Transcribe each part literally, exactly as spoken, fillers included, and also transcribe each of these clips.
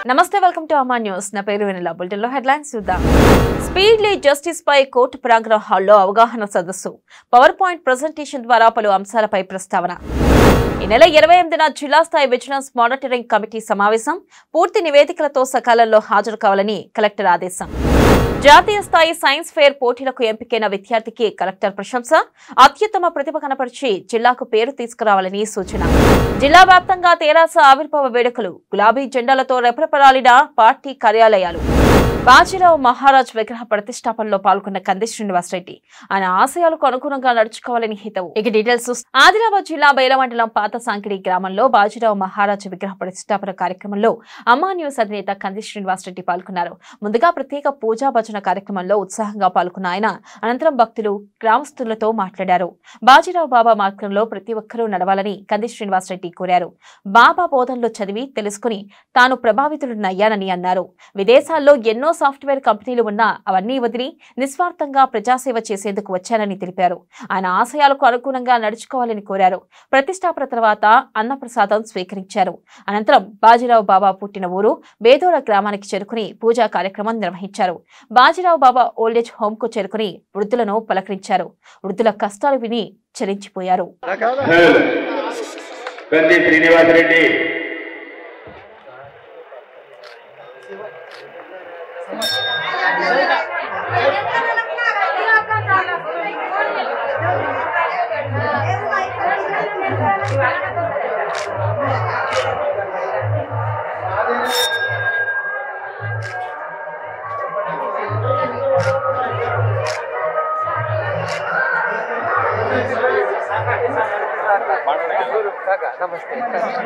నమస్తే welcome to Ama news నా పేరు వెన్నెల బులెటిన్ లో హెడ్లైన్స్ చూద్దాం స్పీడ్లీ జస్టిస్ పై కోర్టు ప్రాంగణ హాల్లో అవగాహన సదస్సు పవర్ పాయింట్ ప్రెజెంటేషన్ ద్వారా పలు అంశాలపై ప్రస్తావన ఈ నెల ఇరవై ఎనిమిదిన జిల్లా స్థాయి విజిలెన్స్ మానిటరింగ్ కమిటీ సమావేశం పూర్తి నివేదికలతో సకాలంలో హాజరు కావాలని కలెక్టర్ ఆదేశం జాతీయ స్థాయి సైన్స్ ఫెయిర్ పోటీలకు ఎంపికైన విద్యార్థికి కలెక్టర్ ప్రశంస అత్యుత్తమ ప్రతిభ కనపరిచి జిల్లాకు పేరు తీసుకురావాలని సూచన జిల్లా వ్యాప్తంగా తెరాస ఆవిర్భావ వేడుకలు గులాబీ జెండాలతో రెపరెపలాడిన పార్టీ కార్యాలయాలు బాజీరావు మహారాజ్ విగ్రహ ప్రతిష్టాపనలో పాల్గొన్న కంది శ్రీనివాసరెడ్డి ఆయన ఆశయాలకు అనుగుణంగా నడుచుకోవాలని హితవు ఇక డీటెయిల్స్ ఆదిలాబాద్ జిల్లా బైల మండలం పాత సాంకిడి గ్రామంలో బాజీరావు మహారాజ్ విగ్రహ ప్రతిష్టాపన కార్యక్రమంలో అమ్మా న్యూస్ అధినేత కంది శ్రీనివాసరెడ్డి పాల్గొన్నారు ముందుగా ప్రత్యేక పూజా భజన కార్యక్రమంలో ఉత్సాహంగా పాల్గొన్న ఆయన అనంతరం భక్తులు గ్రామస్తులతో మాట్లాడారు బాజీరావు బాబా మార్గంలో ప్రతి ఒక్కరూ నడవాలని కంది శ్రీనివాసరెడ్డి కోరారు బాబా బోధనలు చదివి తెలుసుకుని తాను ప్రభావితుడినయ్యానని అన్నారు విదేశాల్లో ఎన్నో సాఫ్ట్వేర్ కంపెనీలు ఉన్నా అవన్నీ వదిలి నిస్వార్థంగా ప్రజాసేవ చేసేందుకు వచ్చానని తెలిపారు ఆయన ఆశయాలకు అనుగుణంగా నడుచుకోవాలని కోరారు ప్రతిష్టాపన తర్వాత అన్నప్రసాదం స్వీకరించారు అనంతరం బాజీరావు బాబా పుట్టిన ఊరు బేదోడ గ్రామానికి చేరుకుని పూజా కార్యక్రమం నిర్వహించారు బాజీరావు బాబా ఓల్డేజ్ హోమ్ కు చేరుకుని వృద్ధులను పలకరించారు వృద్ధుల కష్టాలు విని చలించిపోయారు నమస్తే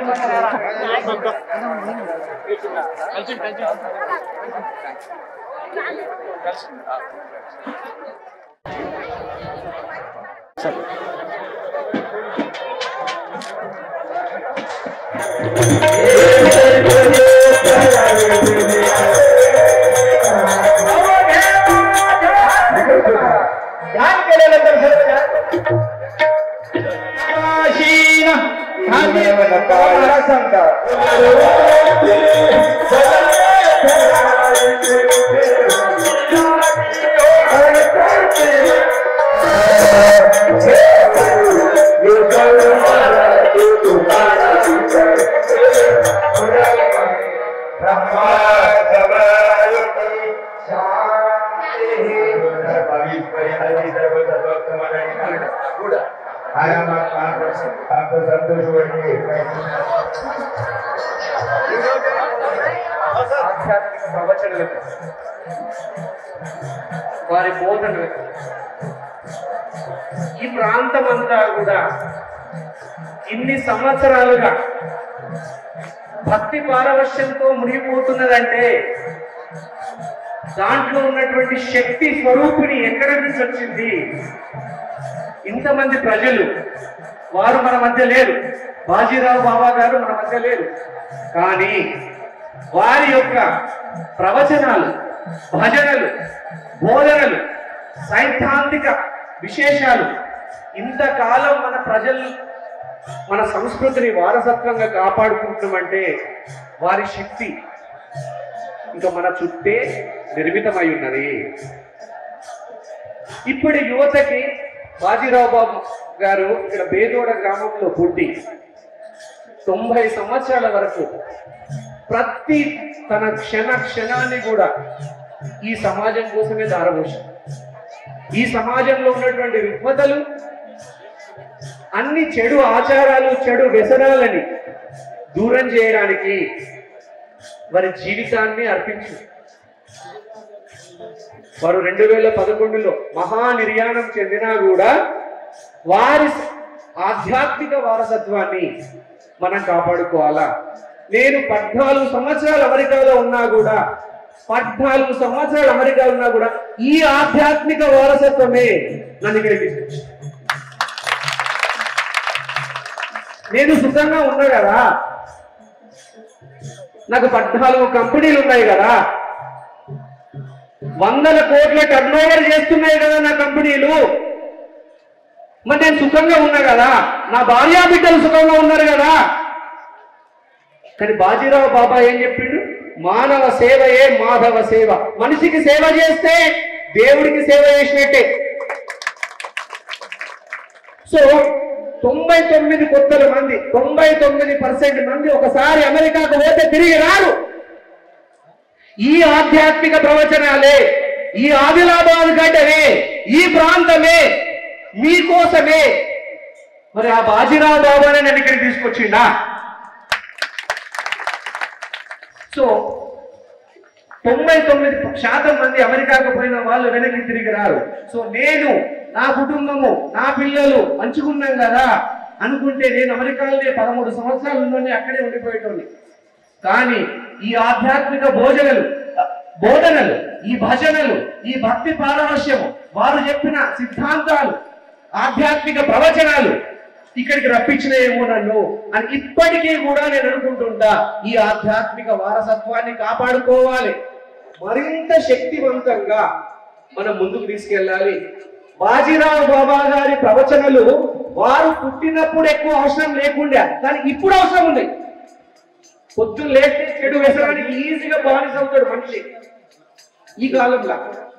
ఆధ్యాత్మిక ప్రవచనలకు వారి బోధనలకు ఈ ప్రాంతం అంతా కూడా ఇన్ని సంవత్సరాలుగా భక్తి పారవశ్యంతో మునిగిపోతున్నదంటే దాంట్లో ఉన్నటువంటి శక్తి స్వరూపిణి ఎక్కడి నుంచి వచ్చింది ఇంతమంది ప్రజలు వారు మన మధ్య లేరు బాజీరావు బాబా గారు మన మధ్య లేరు కానీ వారి యొక్క ప్రవచనాలు భజనలు బోధనలు సైద్ధాంతిక విశేషాలు ఇంతకాలం మన ప్రజలు మన సంస్కృతిని వారసత్వంగా కాపాడుకుంటున్నామంటే వారి శక్తి ఇంకా మన చుట్టే నిర్మితమై ఉన్నది ఇప్పటి యువతకి బాజీరావు బాబు గారు ఇక్కడ బేదోడ గ్రామంలో పుట్టి తొంభై సంవత్సరాల వరకు ప్రతి తన క్షణ క్షణాన్ని కూడా ఈ సమాజం కోసమే దారపోసి ఈ సమాజంలో ఉన్నటువంటి రుగ్మతలు అన్ని చెడు ఆచారాలు చెడు వ్యసనాలని దూరం చేయడానికి వారి జీవితాన్ని అర్పించు వారు రెండు వేల పదకొండులో మహా నిర్యాణం చెందినా కూడా వారి ఆధ్యాత్మిక వారసత్వాన్ని మనం కాపాడుకోవాలా నేను పద్నాలుగు సంవత్సరాలు అమెరికాలో ఉన్నా కూడా పద్నాలుగు సంవత్సరాలు అమెరికా ఉన్నా కూడా ఈ ఆధ్యాత్మిక వారసత్వమే నన్ను ఇక్కడికి తీసుకొచ్చింది నేను సుఖంగా ఉన్నా కదా నాకు పద్నాలుగు కంపెనీలు ఉన్నాయి కదా వందల కోట్ల టర్న్ ఓవర్ చేస్తున్నాయి కదా నా కంపెనీలు మరి నేను సుఖంగా ఉన్నా కదా నా భార్యా బిడ్డలు సుఖంగా ఉన్నారు కదా కానీ బాజీరావు బాబా ఏం చెప్పిండు మానవ సేవయే మాధవ సేవ. మనిషికి సేవ చేస్తే దేవుడికి సేవ చేసినట్టే. సో తొంభై తొమ్మిది కొత్తల మంది తొంభై తొమ్మిది పర్సెంట్ మంది ఒకసారి అమెరికాకు పోతే తిరిగి రారు. ఈ ఆధ్యాత్మిక ప్రవచనాలే, ఈ ఆదిలాబాద్ గడ్డనే, ఈ ప్రాంతమే మీకోసమే. మరి ఆ బాజీరావు బాబానే నేను ఇక్కడికి తీసుకొచ్చిండా? సో తొంభై తొమ్మిది శాతం మంది అమెరికాకు పోయిన వాళ్ళు వెనక్కి తిరిగి రారు. సో నేను, నా కుటుంబము, నా పిల్లలు మంచిగున్నాం కదా అనుకుంటే నేను అమెరికాలోనే పదమూడు సంవత్సరాలు ఉన్నోని అక్కడే ఉండిపోయేటోని. కానీ ఈ ఆధ్యాత్మిక భోజనలు బోధనలు, ఈ భజనలు, ఈ భక్తి పారవశ్యము, వారు చెప్పిన సిద్ధాంతాలు, ఆధ్యాత్మిక ప్రవచనాలు ఇక్కడికి రప్పించినాయేమో నన్ను అని ఇప్పటికీ కూడా నేను అనుకుంటుంటా. ఈ ఆధ్యాత్మిక వారసత్వాన్ని కాపాడుకోవాలి, మరింత శక్తివంతంగా మనం ముందుకు తీసుకెళ్ళాలి. బాజీరావు బాబా గారి ప్రవచనలు వారు పుట్టినప్పుడు ఎక్కువ అవసరం లేకుండా, కానీ ఇప్పుడు అవసరం ఉంది. పొద్దున్న లేస్తే చెడు వ్యసనానికి ఈజీగా బానిస అవుతాడు మనిషి. ఈ కాలంలో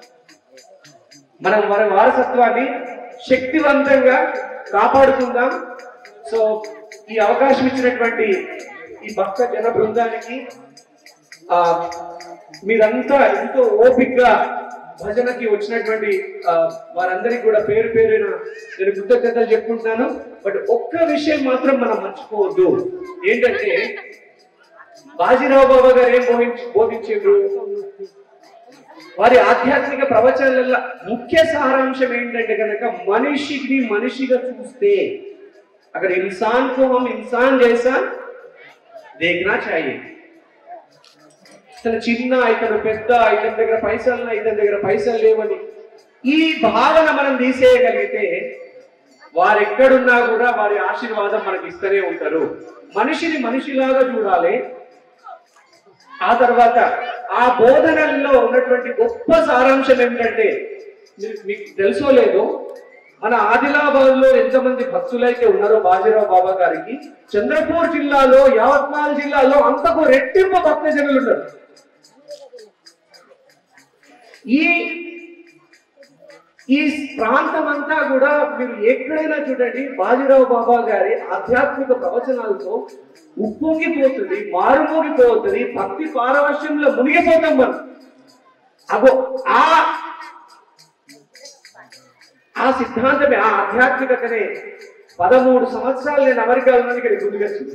మనం మన వారసత్వాన్ని శక్తివంతంగా కాపాడుకుందాం. సో ఈ అవకాశం ఇచ్చినటువంటి ఈ భక్త జన బృందానికి, ఆ మీరంతా ఎంతో ఓపికగా భజనకి వచ్చినటువంటి వారందరికీ కూడా పేరు పేరున నేను కృతజ్ఞతలు చెప్పుకుంటున్నాను. బట్ ఒక్క విషయం మాత్రం మనం మర్చిపోవద్దు. ఏంటంటే బాజీరావు బాబా గారు ఏం బోధించి బోధించారు వారి ఆధ్యాత్మిక ప్రవచనాల ముఖ్య సారాంశం ఏంటంటే కనుక మనిషిని మనిషిగా చూస్తే అక్కడ ఇన్సాన్ కు హమ్ ఇన్సాన్ జైసా దేఖనా చాహియే. ఇతను చిన్న, ఇతను పెద్ద, ఇతని దగ్గర పైసలు, ఇతని దగ్గర పైసలు లేవని ఈ భావన మనం తీసేయగలిగితే వారు ఎక్కడున్నా కూడా వారి ఆశీర్వాదం మనకి ఇస్తూనే ఉంటారు. మనిషిని మనిషిలాగా చూడాలి. ఆ తర్వాత ఆ బోధనల్లో ఉన్నటువంటి గొప్ప సారాంశం ఏమిటంటే, మీకు తెలుసో లేదో, మన ఆదిలాబాద్ లో ఎంతమంది భక్తులైతే ఉన్నారో బాజీరావు బాబా గారికి, చంద్రపూర్ జిల్లాలో, యావత్మాల్ జిల్లాలో అంతకు రెట్టింపు భక్త జనులు ఉన్నారు. ఈ ఈ ప్రాంతం అంతా కూడా మీరు ఎక్కడైనా చూడండి, బాజీరావు బాబా గారి ఆధ్యాత్మిక ప్రవచనాలతో ఉప్పొంగిపోతుంది, మారుమోగిపోతుంది, భక్తి పారవశ్యంలో మునిగిపోతాం మనం. అగో ఆ ఆ సిద్ధాంతమే, ఆ ఆధ్యాత్మికతనే పదమూడు సంవత్సరాలు నేను అమెరికాలో ఇక్కడ గుర్తుకొచ్చింది.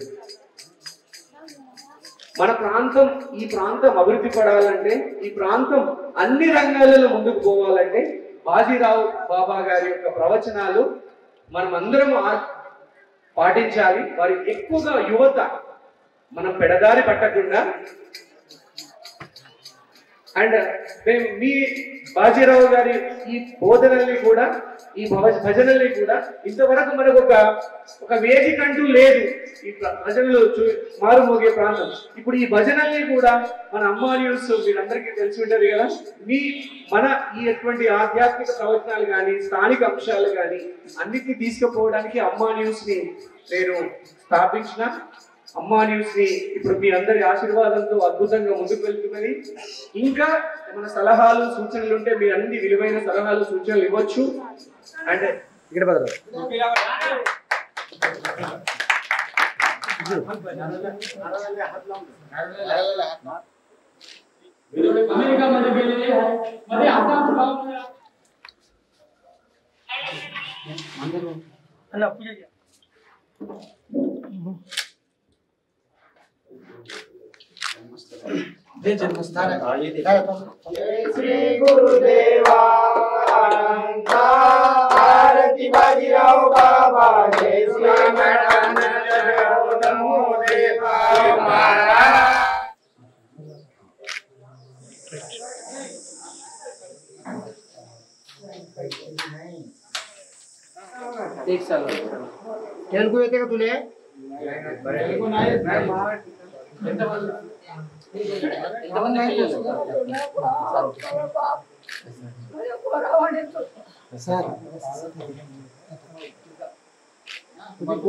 మన ప్రాంతం, ఈ ప్రాంతం అభివృద్ధి పడాలంటే, ఈ ప్రాంతం అన్ని రంగాలలో ముందుకు పోవాలంటే బాజీరావు బాబా గారి యొక్క ప్రవచనాలు మనం అందరం పాటించాలి. వారి ఎక్కువగా యువత మనం పెడదారి పట్టకుండా, అండ్ మేము మీ బాజీరావు గారి ఈ బోధనల్ని కూడా, ఈ భజనల్ని కూడా ఇంతవరకు మనకు ఒక ఒక వేదిక అంటూ లేదు. ఈ భజనలు మారుమోగే ప్రాంతం. ఇప్పుడు ఈ భజనల్ని కూడా మన అమ్మా న్యూస్ మీరందరికీ తెలిసి ఉంటుంది కదా, మీ మన ఈ అటువంటి ఆధ్యాత్మిక ప్రవచనాలు కానీ, స్థానిక అంశాలు కానీ అన్నిటినీ తీసుకుపోవడానికి అమ్మా న్యూస్ ని నేను స్థాపించిన. అమ్మా న్యూస్ ని ఇప్పుడు మీ అందరి ఆశీర్వాదంతో అద్భుతంగా ముందుకు వెళ్తున్నది. ఇంకా మన సలహాలు సూచనలు ఉంటే మీ అన్ని విలువైన సలహాలు సూచనలు ఇవ్వచ్చు. అండ్ ఇక్కడ బదరు अमेरिका मध्ये गेलेले मध्ये आता अल्लाह पूजा जय जन्मस्थान जय श्री गुरुदेवा आनंद आरती बाजीराव बाबा जय श्री गणानंद नमो देवा महाराज एक साल तेलुगु येते का तुले तेलुगु नाही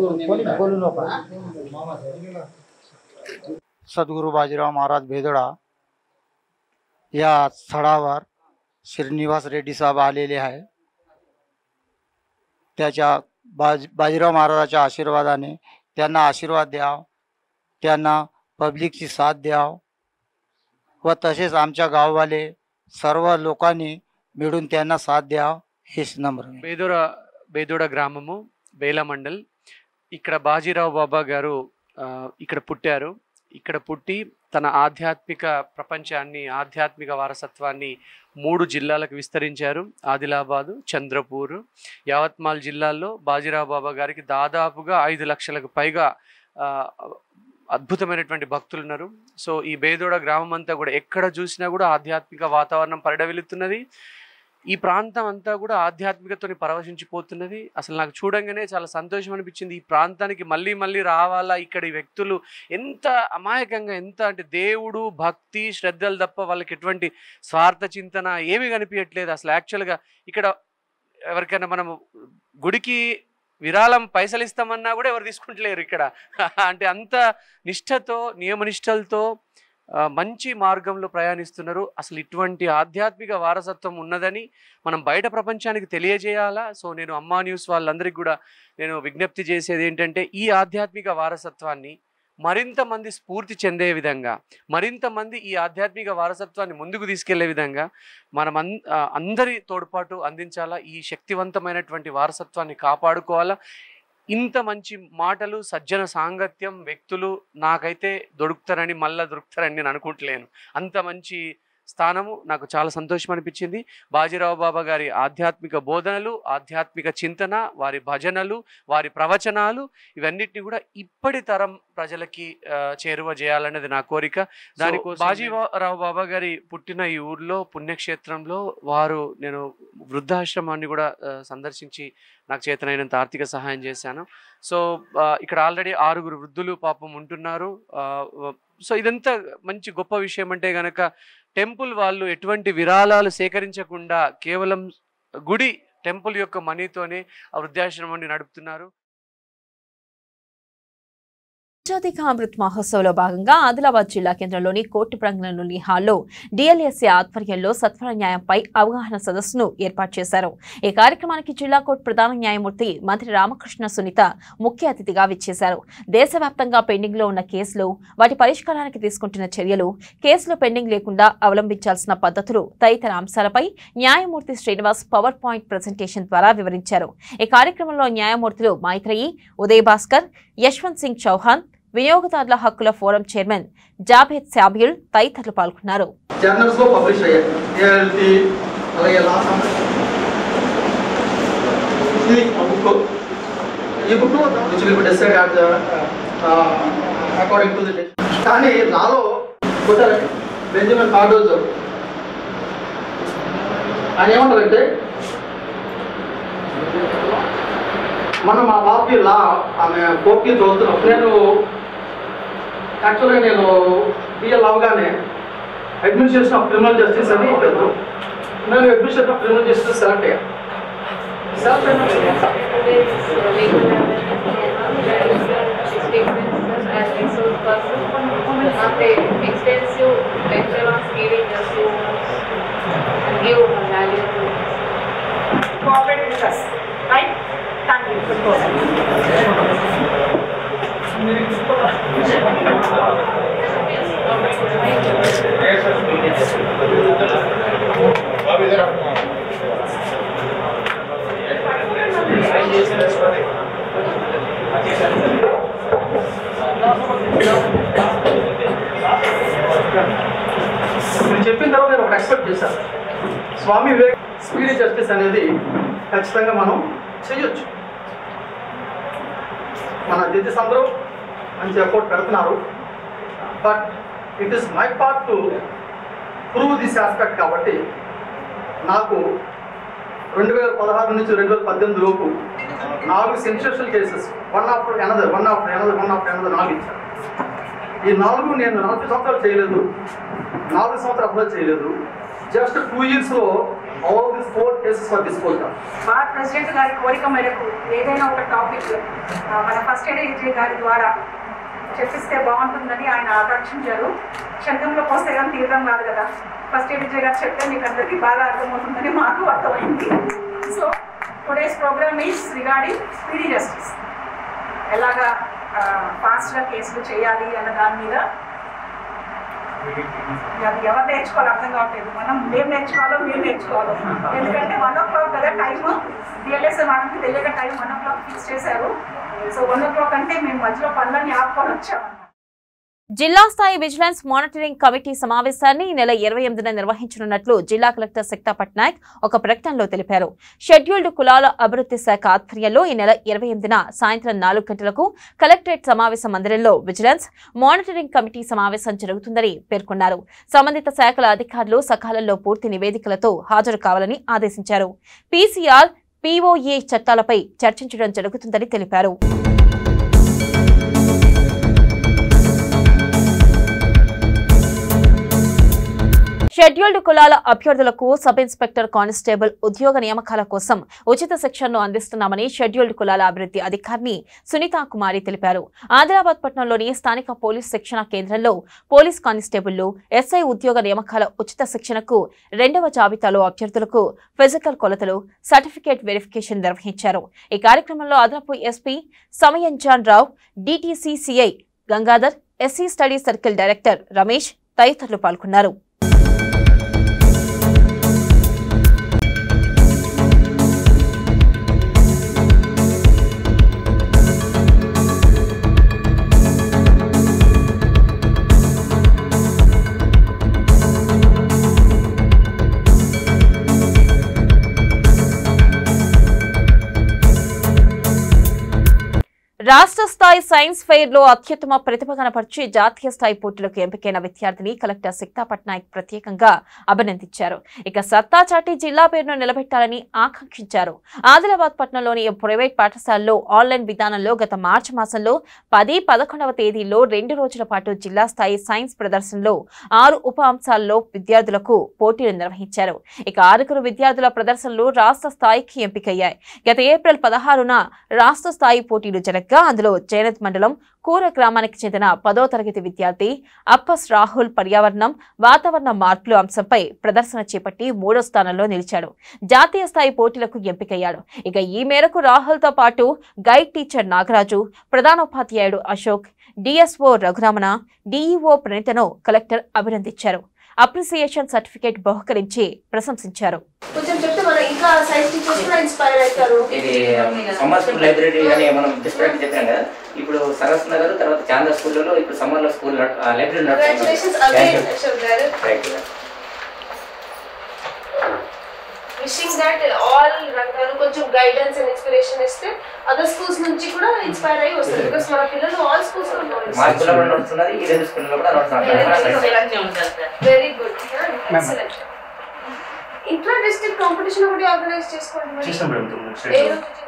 सदगुरु बाजीराव महाराज भेदड़ा या स्थळावर श्रीनिवास रेड्डी साहेब आलेले आहे. त्याच्या बाज बाजीराव महाराजाच्या आशीर्वादाने त्यांना आशीर्वाद द्याव, त्यांना पब्लिकची साथ द्याव व तसेच आमच्या गाववाले सर्व लोकांनी मिळून त्यांना साथ द्याव हेच नम्र. బేదోడ బేదోడ గ్రామము బేల మండల్. ఇక్కడ బాజీరావు బాబా గారు ఇక్కడ పుట్టారు. ఇక్కడ పుట్టి తన ఆధ్యాత్మిక ప్రపంచాన్ని, ఆధ్యాత్మిక వారసత్వాన్ని మూడు జిల్లాలకు విస్తరించారు. ఆదిలాబాదు, చంద్రపూర్, యావత్మాల్ జిల్లాల్లో బాజీరావు బాబా గారికి దాదాపుగా ఐదు లక్షలకు పైగా అద్భుతమైనటువంటి భక్తులు ఉన్నారు. సో ఈ బేదోడ గ్రామం అంతా కూడా ఎక్కడ చూసినా కూడా ఆధ్యాత్మిక వాతావరణం పరిడవిల్లుతున్నది. ఈ ప్రాంతం అంతా కూడా ఆధ్యాత్మికతని పరవశించిపోతున్నది. అసలు నాకు చూడంగానే చాలా సంతోషం అనిపించింది. ఈ ప్రాంతానికి మళ్ళీ మళ్ళీ రావాలా, ఇక్కడి వ్యక్తులు ఎంత అమాయకంగా, ఎంత అంటే దేవుడు భక్తి శ్రద్ధలు తప్ప వాళ్ళకి ఎటువంటి స్వార్థ చింతన ఏమీ కనిపించట్లేదు. అసలు యాక్చువల్గా ఇక్కడ ఎవరికైనా మనము గుడికి విరాళం పైసలు ఇస్తామన్నా కూడా ఎవరు తీసుకుంటలేరు ఇక్కడ. అంటే అంత నిష్ఠతో, నియమనిష్టలతో మంచి మార్గంలో ప్రయాణిస్తున్నారు. అసలు ఇటువంటి ఆధ్యాత్మిక వారసత్వం ఉన్నదని మనం బయట ప్రపంచానికి తెలియజేయాలా. సో నేను అమ్మా న్యూస్ వాళ్ళందరికీ కూడా నేను విజ్ఞప్తి చేసేది ఏంటంటే, ఈ ఆధ్యాత్మిక వారసత్వాన్ని మరింత మంది స్ఫూర్తి చెందే విధంగా, మరింత మంది ఈ ఆధ్యాత్మిక వారసత్వాన్ని ముందుకు తీసుకెళ్లే విధంగా మనం అందరి తోడ్పాటు అందించాలా. ఈ శక్తివంతమైనటువంటి వారసత్వాన్ని కాపాడుకోవాలా. ఇంత మంచి మాటలు, సజ్జన సాంగత్యం, వ్యక్తులు నాకైతే దొరుకుతారని, మళ్ళీ దొరుకుతారని నేను అనుకుంటలేను. అంత మంచి స్థానము నాకు చాలా సంతోషం అనిపించింది. బాజీరావు బాబా గారి ఆధ్యాత్మిక బోధనలు, ఆధ్యాత్మిక చింతన, వారి భజనలు, వారి ప్రవచనాలు ఇవన్నిటిని కూడా ఇప్పటి తరం ప్రజలకి చేరువ చేయాలనేది నా కోరిక. దానికోసం బాజీరావు బాబా గారి పుట్టిన ఈ ఊర్లో, పుణ్యక్షేత్రంలో వారు నేను వృద్ధాశ్రమాన్ని కూడా సందర్శించి నాకు చేతనైనంత ఆర్థిక సహాయం చేశాను. సో ఇక్కడ ఆల్రెడీ ఆరుగురు వృద్ధులు పాపం ఉంటున్నారు. సో ఇదంతా మంచి గొప్ప విషయం. అంటే గనక టెంపుల్ వాళ్ళు ఎటువంటి విరాళాలు సేకరించకుండా కేవలం గుడి టెంపుల్ యొక్క మనీతోనే ఆ వృద్ధాశ్రమాన్ని నడుపుతున్నారు. ఆజాదీ కా అమృత్ మహోత్సవ్లో భాగంగా ఆదిలాబాద్ జిల్లా కేంద్రంలోని కోర్టు ప్రాంగణంలోని హాల్లో డిఎల్ఎస్ఏ ఆధ్వర్యంలో సత్వర న్యాయంపై అవగాహన సదస్సును ఏర్పాటు చేశారు. ఈ కార్యక్రమానికి జిల్లా కోర్టు ప్రధాన న్యాయమూర్తి మంత్రి రామకృష్ణ సునీత ముఖ్య అతిథిగా విచ్చేశారు. దేశవ్యాప్తంగా పెండింగ్ లో ఉన్న కేసులు, వాటి పరిష్కారానికి తీసుకుంటున్న చర్యలు, కేసులు పెండింగ్ లేకుండా అవలంబించాల్సిన పద్ధతులు తదితర అంశాలపై న్యాయమూర్తి శ్రీనివాస్ పవర్ పాయింట్ ప్రెజెంటేషన్ ద్వారా వివరించారు. ఈ కార్యక్రమంలో న్యాయమూర్తులు మైత్రేయి, ఉదయ్ భాస్కర్, యశ్వంత్ సింగ్ చౌహాన్, వినియోగదారుల హక్కుల ఫోరం చైర్మన్ జాభేద్ శాబ్యుల్ తదితరులు పాల్గొన్నారు. జర్నల్స్ లో పబ్లిష్ అయ్యాయి. ఏఎల్టీ అలాగే లా ఇది బుక్ ఈ book which will be decide at according to the day. కానీ లాలో కొట్టారండి బెంజమిన్ కార్డోజో ఆయన ఏమంటారంటే, మనం మా బాబుకి లా ఆమె కోర్టుకి చదువుతున్నప్పుడు నేను యాక్చువల్గా నేను బిఎల్ అవగానే అడ్మినిస్ట్రేషన్ ఆఫ్ క్రిమినల్ జస్టిస్ అని పెట్టాను. నేను administration of criminal justice select అయ్యాను. సెలెక్ట్ చెప్పిన తర్వాత నేను ఒకటి ఎక్స్పెక్ట్ చేశాను. స్వామి వివేక్ స్పీడీ జస్టిస్ అనేది ఖచ్చితంగా మనం చేయొచ్చు. మన జడ్జెస్ అందరూ మంచి ఎఫర్ట్ పెడుతున్నారు. But it is my part to prove this aspect. కాబట్టి నాకు రెండు వేల పదహారు నుంచి రెండు వేల పద్దెనిమిది లోపు నాలుగు sensational cases one after another one after another one after another నాలుగు ఇచ్చాను. ఈ నాలుగు నేను నలభై సంవత్సరాలు చేయలేదు, నాలుగు సంవత్సరాలు అప్లై చేయలేదు. జస్ట్ టూ ఇయర్స్లో all this four cases for dispose. మా ప్రెసిడెంట్ గారి కోరిక మేరకు ఏదైనా ఒక టాపిక్ మన ఫస్ట్ ఎయిడ్ గారి ద్వారా చెప్పిస్తే బాగుంటుందని ఆయన ఆకాంక్షించారు. శంఖంలోకి వస్తే కానీ తీయడం కాదు కదా, ఫస్ట్ ఏ విజయ్ గారు చెప్తే మీకు అందరికీ బాగా అర్థమవుతుందని మాకు అర్థమైంది. So today's program is regarding speedy justice, ఎలాగా ఫాస్ట్గా కేసులు చేయాలి అన్న దాని మీద. అది ఎవరు నేర్చుకోవాలి అర్థం కావట్లేదు, మనం మేము నేర్చుకోవాలో మేము నేర్చుకోవాలో. ఎందుకంటే వన్ ఓ క్లాక్ కదా టైము, బిఎల్ఎస్ మనకి తెలియక time one o'clock fix చేశారు. సో వన్ ఓ క్లాక్ అంటే మేము మధ్యలో పనులన్నీ ఆపుకొని వచ్చామన్నమాట. జిల్లా స్థాయి విజిలెన్స్ మానిటరింగ్ కమిటీ సమావేశాన్ని ఈ నెల ఇరవై ఎనిమిదిన నిర్వహించనున్నట్లు జిల్లా కలెక్టర్ శక్తా పట్నాయక్ ఒక ప్రకటనలో తెలిపారు. షెడ్యూల్డ్ కులాల అభివృద్ధి శాఖ ఆధ్వర్యంలో ఈ నెల ఇరవై ఎనిమిదిన సాయంత్రం నాలుగు గంటలకు కలెక్టరేట్ సమావేశ మందిరంలో విజిలెన్స్ మానిటరింగ్ కమిటీ సమావేశం జరుగుతుందని పేర్కొన్నారు. సంబంధిత శాఖల అధికారులు సకాలంలో పూర్తి నివేదికలతో హాజరు కావాలని ఆదేశించారు. పీసీఆర్, పీఓఏ చట్టాలపై చర్చించడం జరుగుతుందని తెలిపారు. షెడ్యూల్డ్ కులాల అభ్యర్థులకు సబ్ ఇన్స్పెక్టర్ కానిస్టేబుల్ ఉద్యోగ నియామకాల కోసం ఉచిత శిక్షణను అందిస్తున్నామని షెడ్యూల్డ్ కులాల అభివృద్ధి అధికారిని సునీతా కుమారి తెలిపారు. ఆదిలాబాద్ పట్టణంలోని స్థానిక పోలీస్ శిక్షణ కేంద్రంలో పోలీస్ కానిస్టేబుళ్లు, ఎస్ఐ ఉద్యోగ నియామకాల ఉచిత శిక్షణకు రెండవ జాబితాలో అభ్యర్థులకు ఫిజికల్ కొలతలు, సర్టిఫికేట్ వెరిఫికేషన్ నిర్వహించారు. ఈ కార్యక్రమంలో అదనపు ఎస్పీ సమయంజాన్ Rao, DTCCI Gangadhar, SC study circle director Ramesh తదితరులు పాల్గొన్నారు. రాష్ట్ర స్థాయి సైన్స్ ఫెయిర్ లో అత్యుత్తమ ప్రతిభ కనపరిచి జాతీయ స్థాయి పోటీలకు ఎంపికైన విద్యార్థిని కలెక్టర్ శక్తా పట్నాయక్ ప్రత్యేకంగా అభినందించారు. ఇక సత్తా చాటి జిల్లా పేరును నిలబెట్టాలని ఆకాంక్షించారు. ఆదిలాబాద్ పట్టణంలోని ప్రైవేట్ పాఠశాలలో ఆన్లైన్ విధానంలో గత మార్చి మాసంలో పది పదకొండవ తేదీల్లో రెండు రోజుల పాటు జిల్లా స్థాయి సైన్స్ ప్రదర్శనలో ఆరు ఉప అంశాల్లో విద్యార్థులకు పోటీలు నిర్వహించారు. ఇక ఆరుగురు విద్యార్థుల ప్రదర్శనలు రాష్ట్ర స్థాయికి ఎంపికయ్యాయి. గత ఏప్రిల్ పదహారున రాష్ట్ర స్థాయి పోటీలు జరగగా అందులో జైనత్ మండలం కూర గ్రామానికి చెందిన పదో తరగతి విద్యార్థి అప్పస్ రాహుల్ పర్యావరణం, వాతావరణ మార్పులు అంశంపై ప్రదర్శన చేపట్టి మూడో స్థానంలో నిలిచాడు. జాతీయ స్థాయి పోటీలకు ఎంపికయ్యాడు. ఇక ఈ మేరకు రాహుల్ తో పాటు గైడ్ టీచర్ నాగరాజు, ప్రధానోపాధ్యాయుడు అశోక్, డిఎస్ఓ రఘురామణ, డిఈఓ ప్రణీతను కలెక్టర్ అభినందించారు. అప్రిసియేషన్ సర్టిఫికేట్ బహుకరించి ప్రశంసించారు. కొంచెం చెప్తే మనం ఇంకా సైన్స్ టీచర్స్ కూడా ఇన్స్పైర్ అవుతారు. ఇది సమ్మర్ స్కూల్ లైబ్రరీ అని మనం డిస్ట్రిక్ట్ చెప్పాం కదా, ఇప్పుడు సరస్ నగర్ తర్వాత చాందా స్కూల్లో ఇప్పుడు సమ్మర్ లో school library congratulations again Ashok గారు. విషింగ్ దట్ ఆల్ రంగాలు కొంచెం గైడెన్స్ అండ్ ఇన్స్పిరేషన్ ఇస్తే అదర్ స్కూల్స్ నుంచి కూడా ఇన్స్పైర్ అయ్యి వస్తారు. బికాస్ మన పిల్లలు ఆల్ స్కూల్స్ లో ఉన్నారు. మా స్కూల్లో కూడా నడుస్తున్నది, ఈ రెండు స్కూల్లో కూడా నడుస్తున్నది. Very good, excellent. Intra district competition ఒకటి ఆర్గనైజ్ చేసుకోండి మరి. చేస్తాం మేడం. ఏ రోజు చేస్తాం?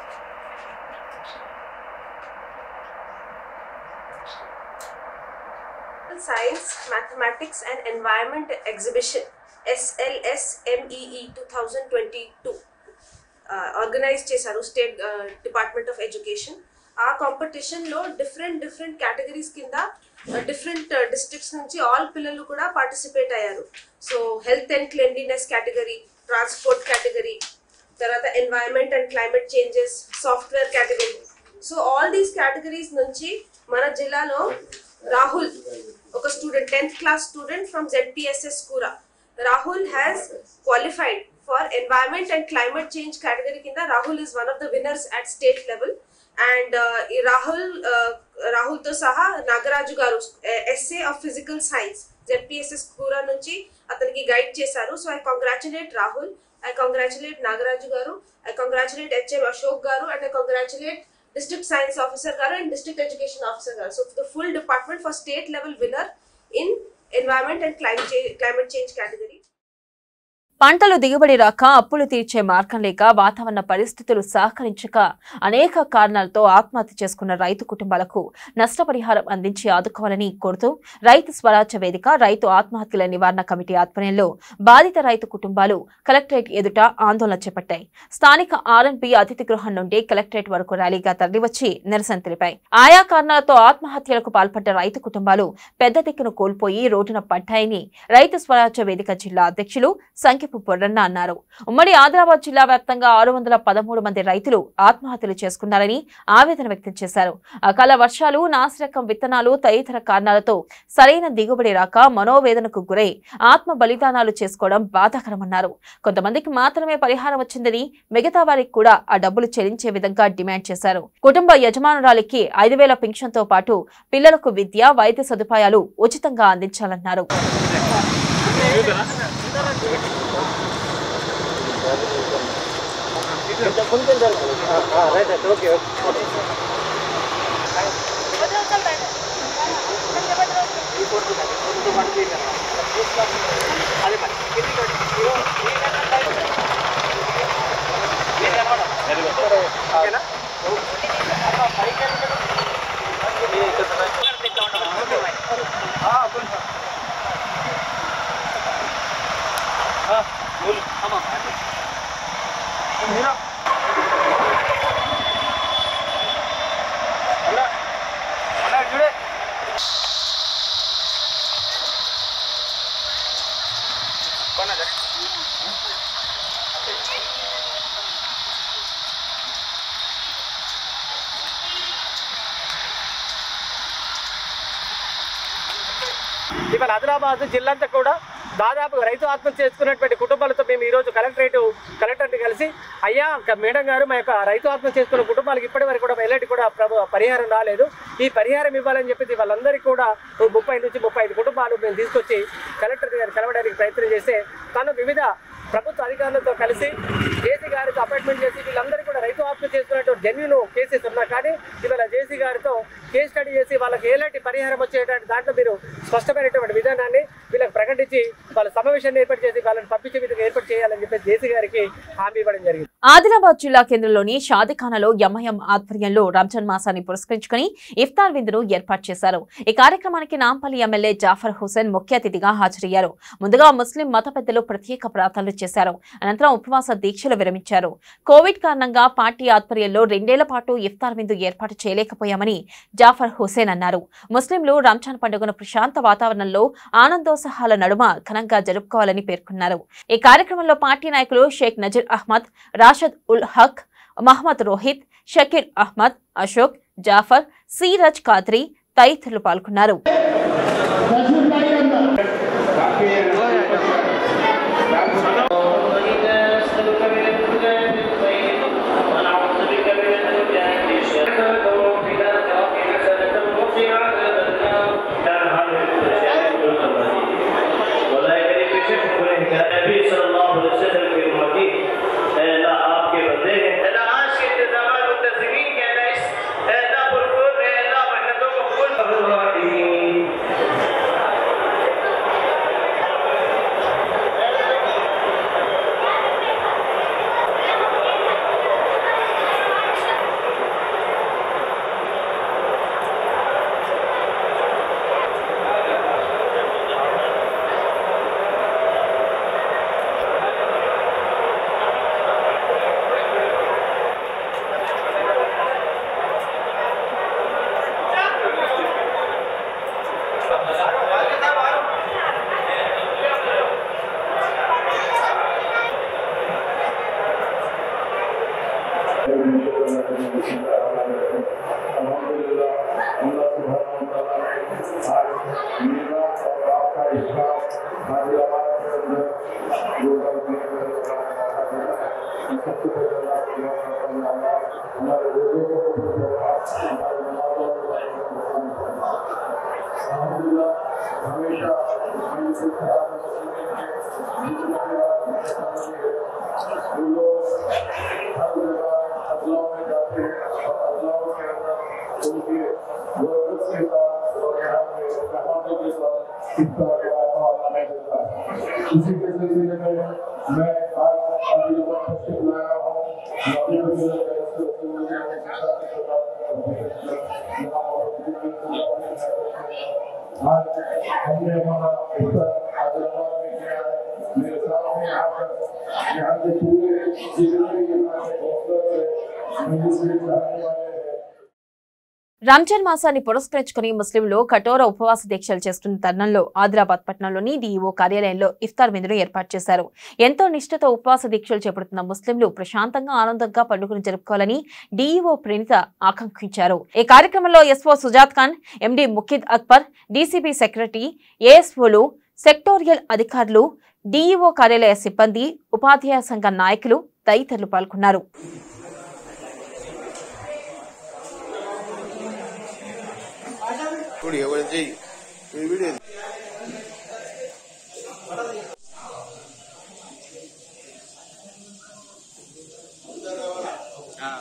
Science, Mathematics and Environment Exhibition S L S M E E twenty twenty-two organise చేశారు స్టేట్ డిపార్ట్మెంట్ ఆఫ్ ఎడ్యుకేషన్. ఆ కాంపిటీషన్లో డిఫరెంట్ డిఫరెంట్ కేటగిరీస్ కింద డిఫరెంట్ డిస్ట్రిక్ట్స్ నుంచి ఆల్ పిల్లలు కూడా పార్టిసిపేట్ అయ్యారు. So health and cleanliness category, transport category, తర్వాత environment and climate changes, software category. So all these categories నుంచి మన జిల్లాలో రాహుల్, ఒక student, tenth class student from ZPSS Kura, Rahul has qualified for environment and climate change category kinda. Rahul is one of the winners at state level, and uh, Rahul uh, Rahul to saha Nagaraju garu uh, essay of physical science Z P S S Kura nunchi ataniki guide chesaru. So I congratulate Rahul, I congratulate Nagaraju garu, I congratulate H M Ashok garu, and I congratulate district science officer garu and district education officer garu. So the full department for state level winner in environment and climate change, climate change category. పంటలు దిగుబడి రాక అప్పులు తీర్చే మార్గం లేక వాతావరణ పరిస్థితులు సహకరించక అనేక కారణాలతో ఆత్మహత్య చేసుకున్న రైతు కుటుంబాలకు నష్టపరిహారం అందించి ఆదుకోవాలని కోరుతూ రైతు స్వరాజ్య వేదిక రైతు ఆత్మహత్యల నివారణ కమిటీ ఆధ్వర్యంలో బాధిత రైతు కుటుంబాలు కలెక్టరేట్ ఎదుట ఆందోళన చేపట్టాయి. స్థానిక ఆర్ఎన్బి అతిథి గృహం నుండి కలెక్టరేట్ వరకు ర్యాలీగా తరలివచ్చి నిరసన తెలిపాయి. ఆయా కారణాలతో ఆత్మహత్యలకు పాల్పడ్డ రైతు కుటుంబాలు పెద్ద దిక్కును కోల్పోయి రోడ్డున పడ్డాయని రైతు స్వరాజ్య వేదిక జిల్లా అధ్యక్షులు సంఖ్య పొర్రన్న అన్నారు. ఉమ్మడి ఆదిలాబాద్ జిల్లా వ్యాప్తంగా ఆరు వందల పదమూడు మంది రైతులు ఆత్మహత్యలు చేసుకున్నారని ఆవేదన వ్యక్తం చేశారు. అకాల వర్షాలు, నాసిరకం విత్తనాలు తదితర కారణాలతో సరైన దిగుబడి రాక మనోవేదనకు గురై ఆత్మ బలిదానాలు చేసుకోవడం బాధాకరమన్నారు. కొంతమందికి మాత్రమే పరిహారం వచ్చిందని మిగతా వారికి కూడా ఆ డబ్బులు చెల్లించే విధంగా డిమాండ్ చేశారు. కుటుంబ యజమానురాలికి ఐదు వేల పింఛన్తో పాటు పిల్లలకు విద్య, వైద్య సదుపాయాలు ఉచితంగా అందించాలన్నారు. ఇవాళ ఆదిలాబాద్ జిల్లాంతా కూడా దాదాపు రైతు ఆత్మహత్య చేసుకున్నటువంటి కుటుంబాలతో మేము ఈరోజు కలెక్టరేట్ కలెక్టర్ని కలిసి అయ్యా మేడం గారు మా యొక్క రైతు ఆత్మహత్య చేసుకున్న కుటుంబాలకు ఇప్పటి వరకు కూడా ఎలాంటి కూడా పరిహారం రాలేదు, ఈ పరిహారం ఇవ్వాలని చెప్పి వాళ్ళందరికీ కూడా ముప్పై నుంచి ముప్పై ఐదు కుటుంబాలు మేము తీసుకొచ్చి కలెక్టర్ గారు కలవడానికి ప్రయత్నం చేస్తే తను వివిధ ప్రభుత్వ అధికారులతో కలిసి జేసీ గారితో అపాయింట్మెంట్ చేసి వీళ్ళందరికీ కూడా రైతు ఆత్మహత్య చేసుకున్నటువంటి జెన్యున్ కేసెస్ ఉన్నా కానీ ఇవాళ జేసీ గారితో కేస్ స్టడీ చేసి వాళ్ళకి ఎలాంటి పరిహారం వచ్చేటువంటి దాంట్లో మీరు స్పష్టమైనటువంటి విధానాన్ని వీళ్ళకి ప్రకటించి వాళ్ళ సమావేశాన్ని ఏర్పాటు చేసి వాళ్ళని పంపించే విధంగా ఏర్పాటు చేయాలని చెప్పి జేసీ గారికి హామీ ఇవ్వడం జరిగింది. ఆదిలాబాద్ జిల్లా కేంద్రంలోని షాదిఖానాలో ఎంఐఎం ఆధ్వర్యంలో రంజాన్ మాసాన్ని పురస్కరించుకుని ఇఫ్తార్ విందును ఏర్పాటు చేశారు. ఈ కార్యక్రమానికి నాంపల్లి ఎమ్మెల్యే జాఫర్ హుసేన్ ముఖ్య అతిథిగా హాజరయ్యారు. ముందుగా ముస్లిం మత పెద్దలు ప్రత్యేక ప్రార్థనలు చేశారు. అనంతరం ఉపవాస దీక్షలు విరమించారు. కోవిడ్ కారణంగా పార్టీ ఆధ్వర్యంలో రెండేళ్ల పాటు ఇఫ్తార్ విందు ఏర్పాటు చేయలేకపోయామని జాఫర్ హుసేన్ అన్నారు. ముస్లింలు రంజాన్ పండుగను ప్రశాంత వాతావరణంలో ఆనందోత్సాహాల నడుమ ఘనంగా జరుపుకోవాలని పేర్కొన్నారు. ఈ కార్యక్రమంలో పార్టీ నాయకులు షేక్ నజీర్ అహ్మద్, రాషద్ ఉల్ హక్, మహమ్మద్ రోహిత్, షకీర్ అహ్మద్, అశోక్, జాఫర్, సిరజ్ ఖాద్రీ తదితరులు పాల్గొన్నారు. इसी के सिलसिले में हमने हमारा आदरबाद में किया मेरे सामने यहाँ पर यहाँ के पूरे जिले में यहाँ से हौसला से मुस्लिम रहने वाले రంజాన్ మాసాన్ని పురస్కరించుకుని ముస్లింలు కఠోర ఉపవాస దీక్షలు చేస్తున్న తరుణంలో ఆదిలాబాద్ పట్టణంలోని డీఈఓ కార్యాలయంలో ఇఫ్తార్ విందును ఏర్పాటు చేశారు. ఎంతో నిష్ఠతో ఉపవాస దీక్షలు చేపడుతున్న ముస్లింలు ప్రశాంతంగా ఆనందంగా పండుగను జరుపుకోవాలని డీఈఓ ప్రణీత ఆకాంక్షించారు. ఈ కార్యక్రమంలో SO Sujath Khan, MD Mukhid Akbar, DCB secretary, ఏఎస్ఓలు, సెక్టోరియల్ అధికారులు, డీఈఓ కార్యాలయ సిబ్బంది, ఉపాధ్యాయ సంఘ నాయకులు తదితరులు పాల్గొన్నారు. थोड़ी है जी वीडियो हाँ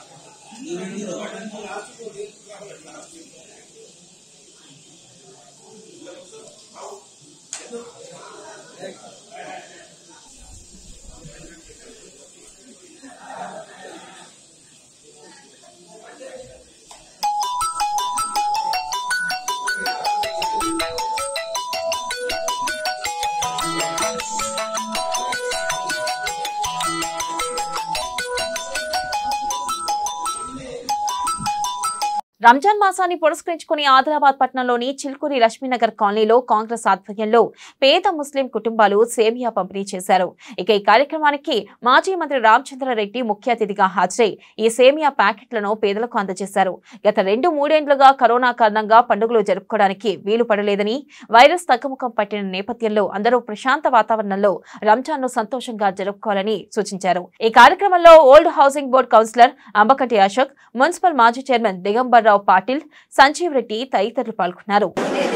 రంజాన్ మాసాన్ని పురస్కరించుకుని ఆదిలాబాద్ పట్టణంలోని చిల్కూరి లక్ష్మీనగర్ కాలనీలో కాంగ్రెస్ ఆధ్వర్యంలో పేద ముస్లిం కుటుంబాలు సేమియా పంపిణీ చేశారు. ఇక ఈ కార్యక్రమానికి మాజీ మంత్రి రామచంద్రారెడ్డి ముఖ్య అతిథిగా హాజరై ఈ సేమియా ప్యాకెట్లను పేదలకు అందజేశారు. గత రెండు మూడేండ్లుగా కరోనా కారణంగా పండుగలు జరుపుకోవడానికి వీలు పడలేదని, వైరస్ తగ్గుముఖం పట్టిన నేపథ్యంలో అందరూ ప్రశాంత వాతావరణంలో రంజాన్ ను సంతోషంగా జరుపుకోవాలని సూచించారు. ఈ కార్యక్రమంలో old housing board councillor Ambakati Ashok, municipal మాజీ చైర్మన్ దిగంబర్ రావు పాటిల్, సంజీవ్ రెడ్డి తదితరులు పాల్గొన్నారు.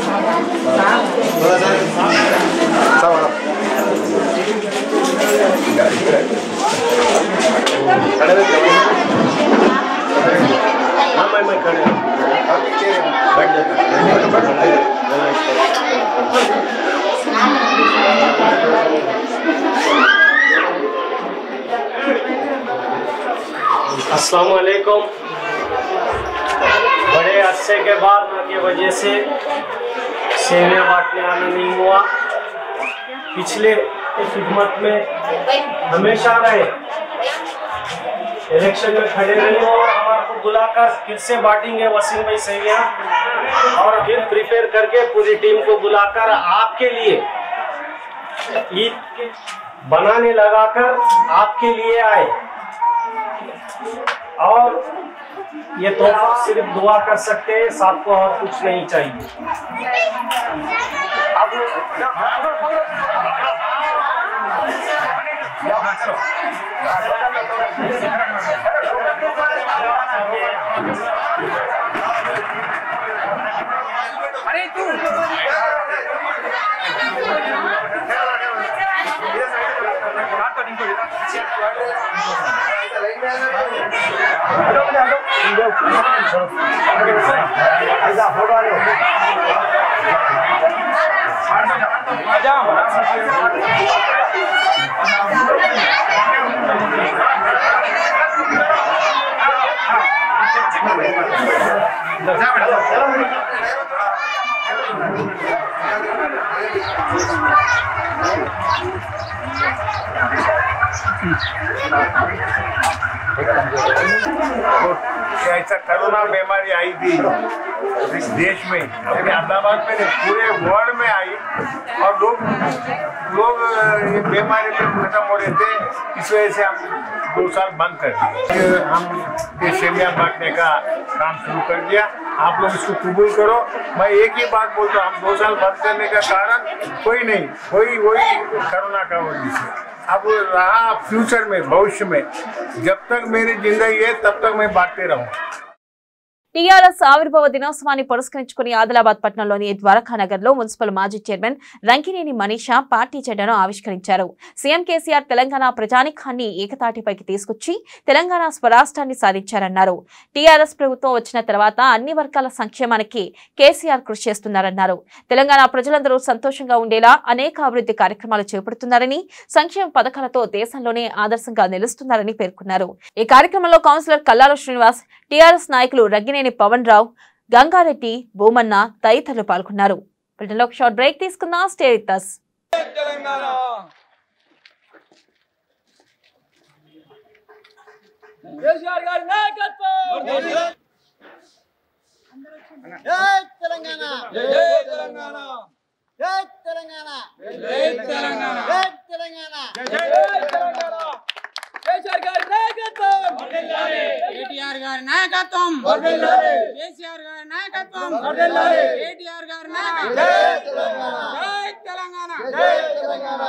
अस्सलाम वालेकुम। बड़े अरसे के बाद ना की वजह से सेवियां बांटने आना नहीं हुआ। पिछले खिदमत में हमेशा रहे, इलेक्शन में खड़े रहे और हमारे को बुलाकर फिर से बांटेंगे वसीम भाई सेवियां, और फिर प्रिपेयर करके पूरी टीम को बुलाकर आपके लिए ईद बनाने लगाकर आपके लिए आए। और ये तो सिर्फ दुआ कर सकते हैं, साथ को और कुछ नहीं चाहिए। अरे तू ऐसा कोरोना बीमारी आई थी इस देश में, अपने अहमदाबाद में पूरे वर्ल्ड में आई, और लोग लोग ये बीमारी में खत्म हो रहे थे। इस वजह से हम दो साल बंद कर दिए। हम ये सेविया बांटने का काम शुरू कर दिया। आप लोग इसको कबूल करो। मैं एक ही बात बोलता हूँ, हम दो साल बंद करने का कारण कोई नहीं, वही वही कोरोना का वजह से। अब रहा फ्यूचर में, भविष्य में, जब तक मेरी जिंदगी है तब तक मैं बांटते रहूँ। టీఆర్ఎస్ ఆవిర్భావ దినోత్సవాన్ని పురస్కరించుకుని ఆదిలాబాద్ పట్టణంలోని ద్వారకానగర్ లో మున్సిపల్ మాజీ చైర్మన్ రంకినేని మనీషా పార్టీ జెండాను ఆవిష్కరించారు. సీఎం కేసీఆర్ తెలంగాణ ప్రజానికాన్ని ఏకతాటిపైకి తీసుకొచ్చి తెలంగాణ స్వరాష్ట్రాన్ని సాధించారన్నారు. టీఆర్ఎస్ ప్రభుత్వం వచ్చిన తర్వాత అన్ని వర్గాల సంక్షేమానికి కేసీఆర్ కృషి చేస్తున్నారన్నారు. తెలంగాణ ప్రజలందరూ సంతోషంగా ఉండేలా అనేక అభివృద్ధి కార్యక్రమాలు చేపడుతున్నారని, సంక్షేమ పథకాలతో దేశంలోనే ఆదర్శంగా నిలుస్తున్నారని పేర్కొన్నారు. ఈ కార్యక్రమంలో కౌన్సిలర్ కల్లాల శ్రీనివాస్, టీఆర్ఎస్ నాయకులు రగ్గినేని పవన్ రావు, గంగారెడ్డి, భూమన్న తదితరులు పాల్గొన్నారు. బ్రిటన్లో ఒక షార్ట్ బ్రేక్ తీసుకుందాం. Stay with us. కేసీఆర్ గారి నాయకత్వం. జై తెలంగాణ, జై తెలంగాణ, జై తెలంగాణ, జై తెలంగాణ, జై తెలంగాణ, జై తెలంగాణ. కేసీఆర్ గారి నాయకత్వం వర్ధిల్లాలి. కేటీఆర్ గారి నాయకత్వం వర్ధిల్లాలి. కేసీఆర్ గారి నాయకత్వం వర్ధిల్లాలి. కేటీఆర్ గారి నాయకత్వం. జై తెలంగాణ, జై తెలంగాణ, జై Telangana.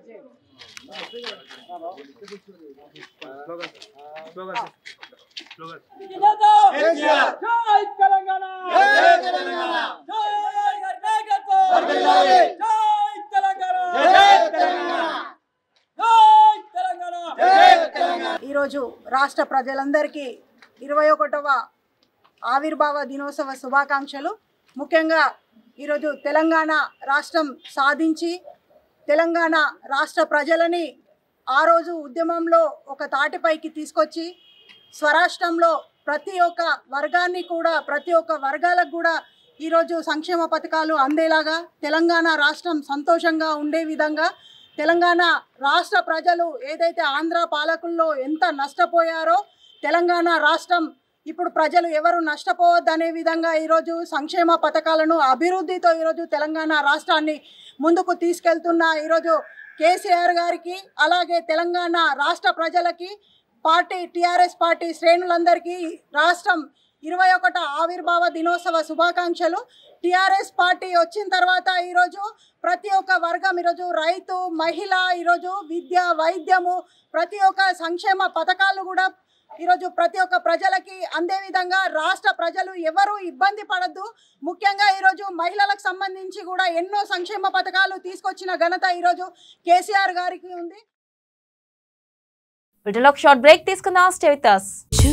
Slogan slogan slogan KCR జై తెలంగాణ, జై తెలంగాణ, జై గారి నాయకత్వం వర్ధిల్లాలి. జై తెలంగాణ, జై తెలంగాణ, జై తెలంగాణ, జై తెలంగాణ. ఈరోజు రాష్ట్ర ప్రజలందరికీ ఇరవై ఒకటవ ఆవిర్భావ దినోత్సవ శుభాకాంక్షలు. ముఖ్యంగా ఈరోజు తెలంగాణ రాష్ట్రం సాధించి తెలంగాణ రాష్ట్ర ప్రజలని ఆ రోజు ఉద్యమంలో ఒక తాటిపైకి తీసుకొచ్చి స్వరాష్ట్రంలో ప్రతి ఒక్క వర్గాన్ని కూడా ప్రతి ఒక్క వర్గాలకు కూడా ఈరోజు సంక్షేమ పథకాలు అందేలాగా తెలంగాణ రాష్ట్రం సంతోషంగా ఉండే విధంగా తెలంగాణ రాష్ట్ర ప్రజలు ఏదైతే ఆంధ్ర పాలకుల్లో ఎంత నష్టపోయారో తెలంగాణ రాష్ట్రం ఇప్పుడు ప్రజలు ఎవరు నష్టపోవద్దనే విధంగా ఈరోజు సంక్షేమ పథకాలను అభివృద్ధితో ఈరోజు తెలంగాణ రాష్ట్రాన్ని ముందుకు తీసుకెళ్తున్న ఈరోజు కేసీఆర్ గారికి అలాగే తెలంగాణ రాష్ట్ర ప్రజలకి పార్టీ టీఆర్ఎస్ పార్టీ శ్రేణులందరికీ రాష్ట్రం ఇరవై ఒకట ఆవిర్భావ దినోత్సవ శుభాకాంక్షలు. టీఆర్ఎస్ పార్టీ వచ్చిన తర్వాత ఈరోజు ప్రతి ఒక్క వర్గం ఈరోజు రైతు, మహిళ, ఈరోజు విద్య, వైద్యము ప్రతి ఒక్క సంక్షేమ పథకాలు కూడా ఈరోజు ప్రతి ఒక్క ప్రజలకి అందే విధంగా రాష్ట్ర ప్రజలు ఎవరు ఇబ్బంది పడద్దు. ముఖ్యంగా ఈరోజు మహిళలకు సంబంధించి కూడా ఎన్నో సంక్షేమ పథకాలు తీసుకొచ్చిన ఘనత ఈరోజు కేసీఆర్ గారికి ఉంది. బ్రిటన్లో ఒక షార్ట్ బ్రేక్ తీసుకుందాం. Stay with us.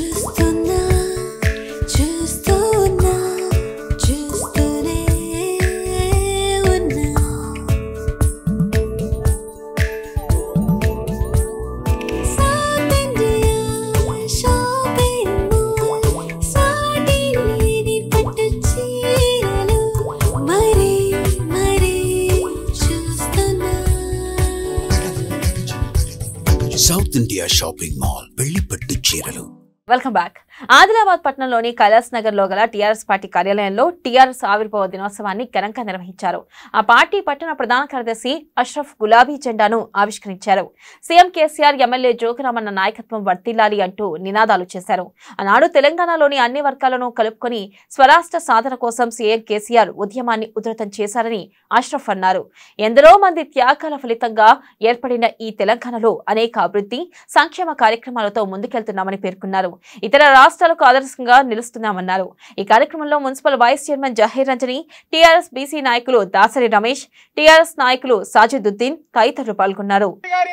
South India shopping mall వెళ్లిపట్టు చీరలు. Welcome back. ఆదిలాబాద్ పట్టణంలోని కైలాస్ నగర్ లో గల టీఆర్ఎస్ పార్టీ కార్యాలయంలో టీఆర్ఎస్ ఆవిర్భావ దినోత్సవాన్ని ఘనంగా నిర్వహించారు. ఆ పార్టీ పట్టణ ప్రధాన కార్యదర్శి అష్రఫ్ గులాబీ జెండాను ఆవిష్కరించారు. సీఎం కేసీఆర్, ఎమ్మెల్యే జోగురామన్న నాయకత్వం వర్ధిల్లాలి అంటూ నినాదాలు చేశారు. ఆనాడు తెలంగాణలోని అన్ని వర్గాలను కలుపుకొని స్వరాష్ట్ర సాధన కోసం సీఎం కేసీఆర్ ఉద్యమాన్ని ఉధృతం చేశారని అష్రఫ్ అన్నారు. ఎందరో మంది త్యాగాల ఫలితంగా ఏర్పడిన ఈ తెలంగాణలో అనేక అభివృద్ధి సంక్షేమ కార్యక్రమాలతో ముందుకెళ్తున్నామని పేర్కొన్నారు. ఇతర రాష్ట్రాలకు ఆదర్శంగా నిలుస్తున్నామన్నారు. ఈ కార్యక్రమంలో municipal vice chairman Zaheer Ranjani, TRS BC నాయకులు దాసరి రమేష్, టీఆర్ఎస్ నాయకులు సాజిదుద్దీన్ తదితరులు పాల్గొన్నారు.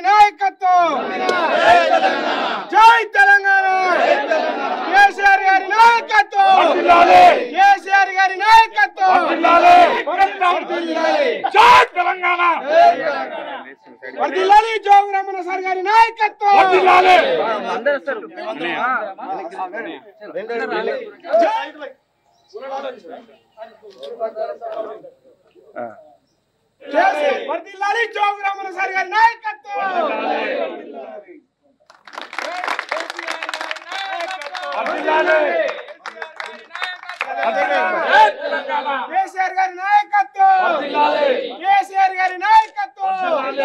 జోగురామన్న సార్ గారి నాయకత్వం. వర్ధిల్లాలి జోగురామన్న సార్ గారి నాయకత్వం. కేసీఆర్ గారి నాయకత్వం. కేసీఆర్ గారి నాయకత్వం.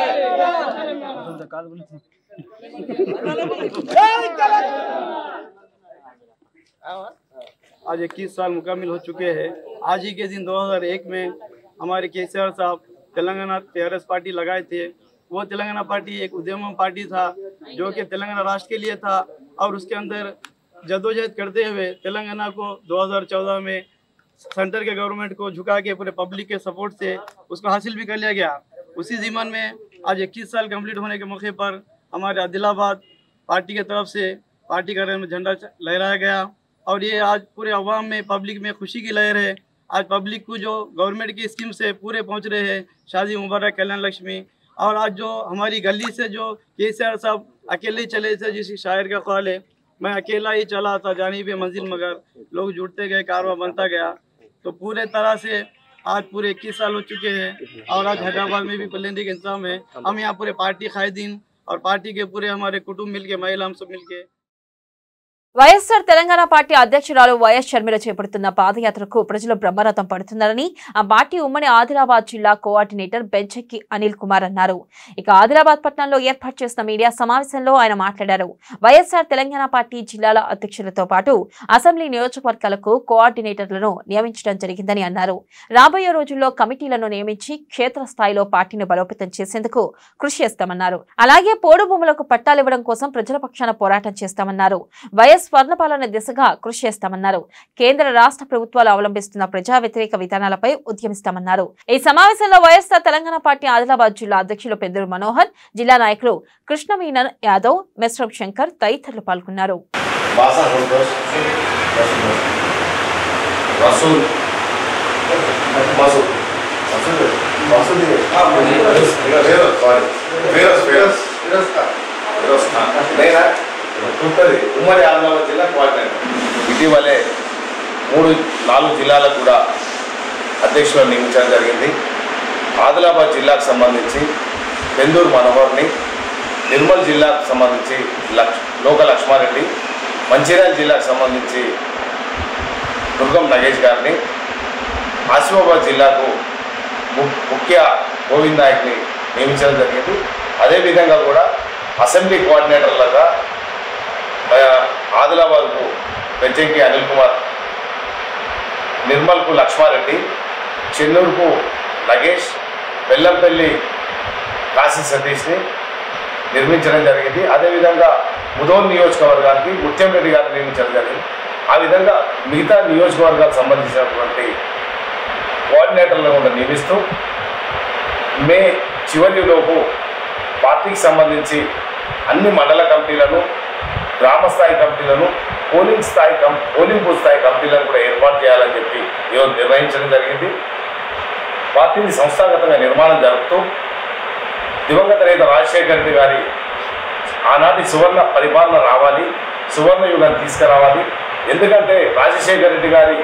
आज इक्कीस साल मुकम्मल हो चुके हैं। आज ही के दिन दो हज़ार एक में हमारे केसीआर साहब तेलंगाना टीआरएस पार्टी लगाए थे। वो तेलंगाना पार्टी एक उद्यम पार्टी था जो कि तेलंगाना राष्ट्र के लिए था और उसके अंदर जद्दोजहद करते हुए तेलंगाना को दो हज़ार चौदह में सेंटर के गवर्नमेंट को झुका के पूरे पब्लिक के सपोर्ट से उसको हासिल भी कर लिया गया। उसी ज़मीन में आज इक्कीस साल कंप्लीट होने के मौके पर हमारे आदिलाबाद पार्टी की तरफ से पार्टी कार्यालय में झंडा लहराया गया और ये आज पूरे अवाम में पब्लिक में खुशी की लहर है। आज पब्लिक को जो गवर्नमेंट की स्कीम से पूरे पहुंच रहे हैं, शादी मुबारक, कल्याण लक्ष्मी, और आज जो हमारी गली से जो के सी आर साहब अकेले चले थे, जिस शायर का ख्याल है, मैं अकेला ही चला था जानिब मंजिल मगर लोग जुड़ते गए, कारवां बनता गया। तो पूरे तरह से आज पूरे इक्कीस साल हो चुके हैं और आज हैदराबाद में भी प्लेनरी का इंतजाम है। हम यहाँ पूरे पार्टी कायदीन और पार्टी के पूरे हमारे कुटुंब मिलके, महिला हम सब मिलके వైఎస్ఆర్ తెలంగాణ పార్టీ అధ్యక్షురాలు వైఎస్ షర్మిల చేపడుతున్న పాదయాత్రకు ప్రజలు బ్రహ్మరథం పడుతున్నారని ఆ పార్టీ ఉమ్మడి ఆదిలాబాద్ జిల్లా కోఆర్డినేటర్ బెంచెక్కి అనిల్ కుమార్ అన్నారు. ఇక ఆదిలాబాద్ పట్టణంలో ఏర్పాటు చేసిన మీడియా సమావేశంలో ఆయన మాట్లాడారు. వైఎస్ఆర్ తెలంగాణ పార్టీ జిల్లాల అధ్యక్షులతో పాటు అసెంబ్లీ నియోజకవర్గాలకు కోఆర్డినేటర్లను నియమించడం జరిగిందని అన్నారు. రాబోయే రోజుల్లో కమిటీలను నియమించి క్షేత్రస్థాయిలో పార్టీని బలోపేతం చేసేందుకు కృషి చేస్తామన్నారు. అలాగే పోడు భూములకు పట్టాలివ్వడం కోసం ప్రజల పక్షాన పోరాటం చేస్తామన్నారు. వైఎస్ స్వర్ణపాలన దిశగా కృషి చేస్తామన్నారు. కేంద్ర రాష్ట్ర ప్రభుత్వాలు అవలంబిస్తున్న ప్రజా వ్యతిరేక విధానాలపై ఉద్యమిస్తామన్నారు. ఈ సమావేశంలో వైఎస్ఆర్ తెలంగాణ పార్టీ ఆదిలాబాద్ జిల్లా అధ్యక్షులు పెద్దూరు మనోహర్, జిల్లా నాయకులు కృష్ణమీనన్ యాదవ్, మెస్రం శంకర్ తదితరులు పాల్గొన్నారు. ఉమ్మడి ఆదిలాబాద్ జిల్లా కోఆర్డినేటర్. ఇటీవలే మూడు నాలుగు జిల్లాలకు కూడా అధ్యక్షులను నియమించడం జరిగింది. ఆదిలాబాద్ జిల్లాకు సంబంధించి పెందూరు మనోహర్ని, నిర్మల్ జిల్లాకు సంబంధించి లక్ష్ లోక లక్ష్మారెడ్డి, మంచిర్యాల జిల్లాకు సంబంధించి దుర్గం నగేష్ గారిని, ఆసిఫాబాద్ జిల్లాకు ముఖ్య గోవింద్ నాయక్ని నియమించడం జరిగింది. అదేవిధంగా కూడా అసెంబ్లీ కోఆర్డినేటర్లుగా ఆదిలాబాద్కు బెంచెంకి అనిల్ కుమార్, నిర్మల్కు లక్ష్మారెడ్డి, చెన్నూరుకు నగేష్, బెల్లంపల్లి కాశీ సతీష్ని నిర్మించడం జరిగింది. అదేవిధంగా ముదోల్ నియోజకవర్గానికి ముత్యం రెడ్డి గారిని నియమించడం జరిగింది. ఆ విధంగా మిగతా నియోజకవర్గాలకు సంబంధించినటువంటి కోఆర్డినేటర్లను కూడా నియమిస్తూ మే చివరిలోపు పార్టీకి సంబంధించి అన్ని మండల కమిటీలను, గ్రామ స్థాయి కమిటీలను, పోలింగ్ స్థాయి కం పోలింగ్ బూత్ స్థాయి కమిటీలను కూడా ఏర్పాటు చేయాలని చెప్పి ఈరోజు నిర్ణయించడం జరిగింది. పార్టీని సంస్థాగతంగా నిర్మాణం జరుపుతూ దివంగత నేత రాజశేఖర రెడ్డి గారి ఆనాటి సువర్ణ పరిపాలన రావాలి, సువర్ణ యుగాన్ని తీసుకురావాలి. ఎందుకంటే రాజశేఖర రెడ్డి గారి